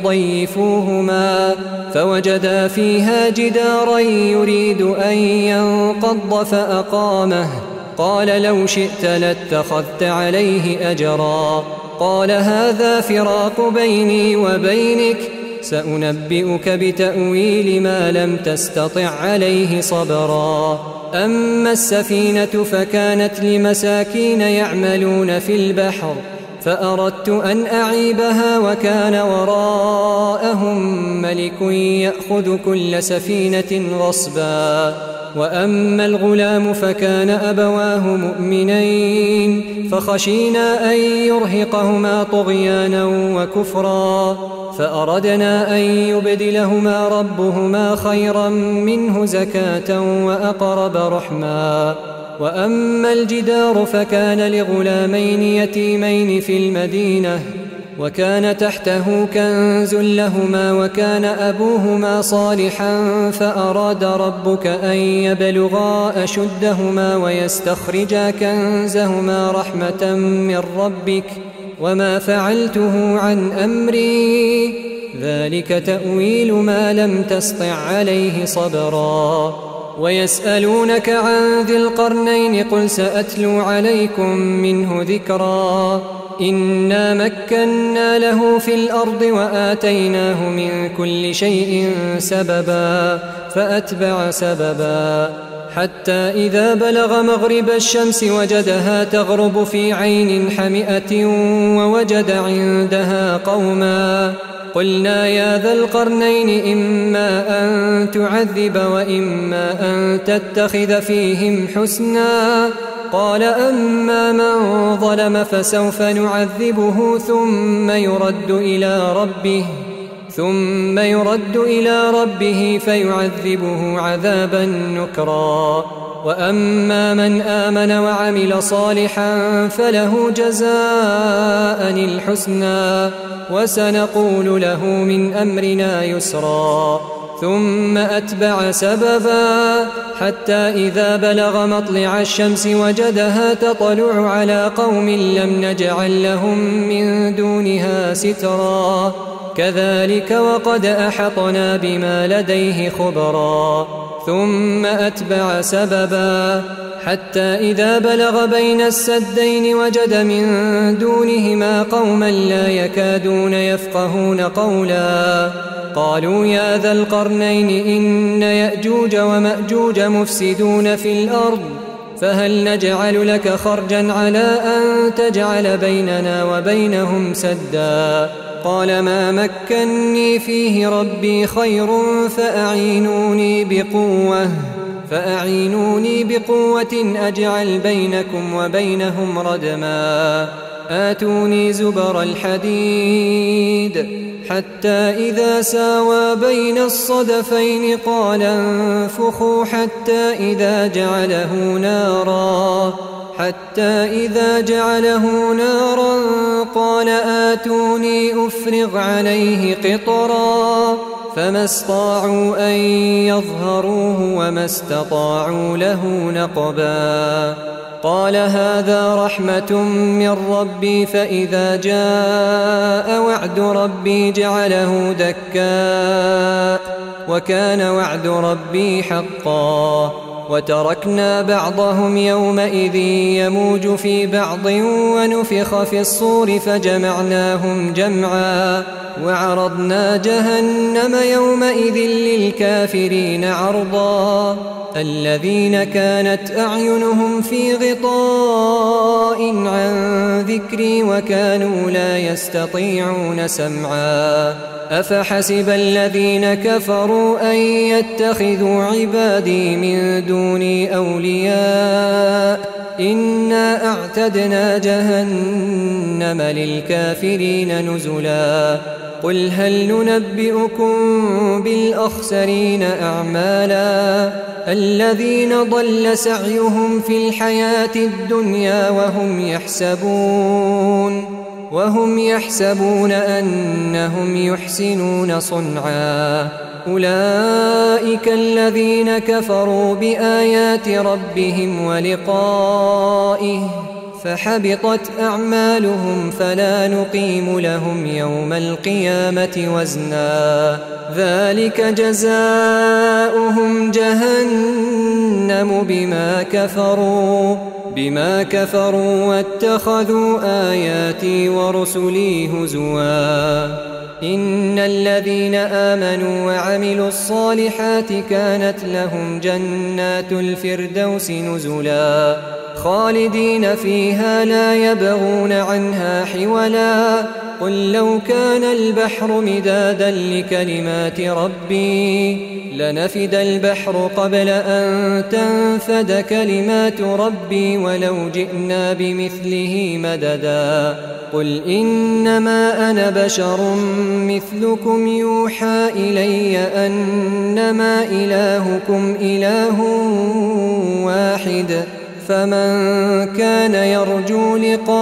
يضيفوهما فوجدا فيها جدارا يريد أن ينقض فأقامه قال لو شئت لاتخذت عليه أجرا قال هذا فراق بيني وبينك سأنبئك بتأويل ما لم تستطع عليه صبرا أما السفينة فكانت لمساكين يعملون في البحر فأردت أن أعيبها وكان وراءهم ملك ملك يأخذ كل سفينة غصبا. وأما الغلام فكان أبواه مؤمنين فخشينا أن يرهقهما طغيانا وكفرا فأردنا أن يبدلهما ربهما خيرا منه زكاة وأقرب رحما. وأما الجدار فكان لغلامين يتيمين في المدينة وكان تحته كنز لهما وكان أبوهما صالحا فأراد ربك أن يبلغا أشدهما ويستخرجا كنزهما رحمة من ربك وما فعلته عن أمري ذلك تأويل ما لم تسطع عليه صبرا. ويسألونك عن ذي القرنين قل سأتلو عليكم منه ذكرا. إنا مكنا له في الأرض وآتيناه من كل شيء سببا فأتبع سببا حتى إذا بلغ مغرب الشمس وجدها تغرب في عين حمئة ووجد عندها قوما قلنا يا ذا القرنين إما أن تعذب وإما أن تتخذ فيهم حسنا. قال أما من ظلم فسوف نعذبه ثم يرد إلى ربه ثم يرد إلى ربه فيعذبه عذابا نكرا. وأما من آمن وعمل صالحا فله جزاء الحسنى وسنقول له من أمرنا يسرا. ثم أتبع سببا حتى إذا بلغ مطلع الشمس وجدها تطلع على قوم لم نجعل لهم من دونها سترا كذلك وقد أحطنا بما لديه خبرا. ثم أتبع سببا حتى إذا بلغ بين السدين وجد من دونهما قوما لا يكادون يفقهون قولا قالوا يا ذا القرنين إن يأجوج ومأجوج مفسدون في الأرض فهل نجعل لك خرجا على أن تجعل بيننا وبينهم سدا. قال ما مكني فيه ربي خير فأعينوني بقوة فأعينوني بقوة أجعل بينكم وبينهم ردما. آتوني زبر الحديد حتى إذا ساوى بين الصدفين قال انفخوا حتى إذا جعله نارا حتى إذا جعله نارا قال آتوني أفرغ عليه قطرا فما استطاعوا أن يظهروه وما استطاعوا له نقبا. قال هذا رحمة من ربي فإذا جاء وعد ربي جعله دكاء وكان وعد ربي حقا. وتركنا بعضهم يومئذ يموج في بعض ونفخ في الصور فجمعناهم جمعا وعرضنا جهنم يومئذ للكافرين عرضا. الذين كانت أعينهم في غطاء عن ذكري وكانوا لا يستطيعون سمعا. أفحسب الذين كفروا أن يتخذوا عبادي من دوني أولياء إنا أعتدنا جهنم للكافرين نزلا. قل هل ننبئكم بالأخسرين أعمالا الذين ضل سعيهم في الحياة الدنيا وهم يحسبون وهم يحسبون أنهم يحسنون صنعا. أولئك الذين كفروا بآيات ربهم ولقائه فحبطت أعمالهم فلا نقيم لهم يوم القيامة وزنا. ذلك جزاؤهم جهنم بما كفروا بما كفروا واتخذوا آياتي ورسلي هزوا. إن الذين آمنوا وعملوا الصالحات كانت لهم جنات الفردوس نزلا خالدين فيها لا يبغون عنها حولا قل لو كان البحر مدادا لكلمات ربي لنفد البحر قبل أن تنفد كلمات ربي ولو جئنا بمثله مددا قل إنما أنا بشر مثلكم يوحى إلي أنما إلهكم إله واحد فمن كان يرجو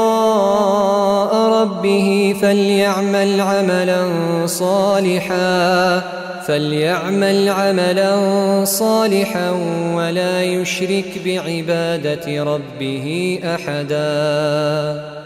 لقاء ربه فليعمل عملا صالحا فليعمل عملا صالحا ولا يشرك بعبادة ربه أحدا.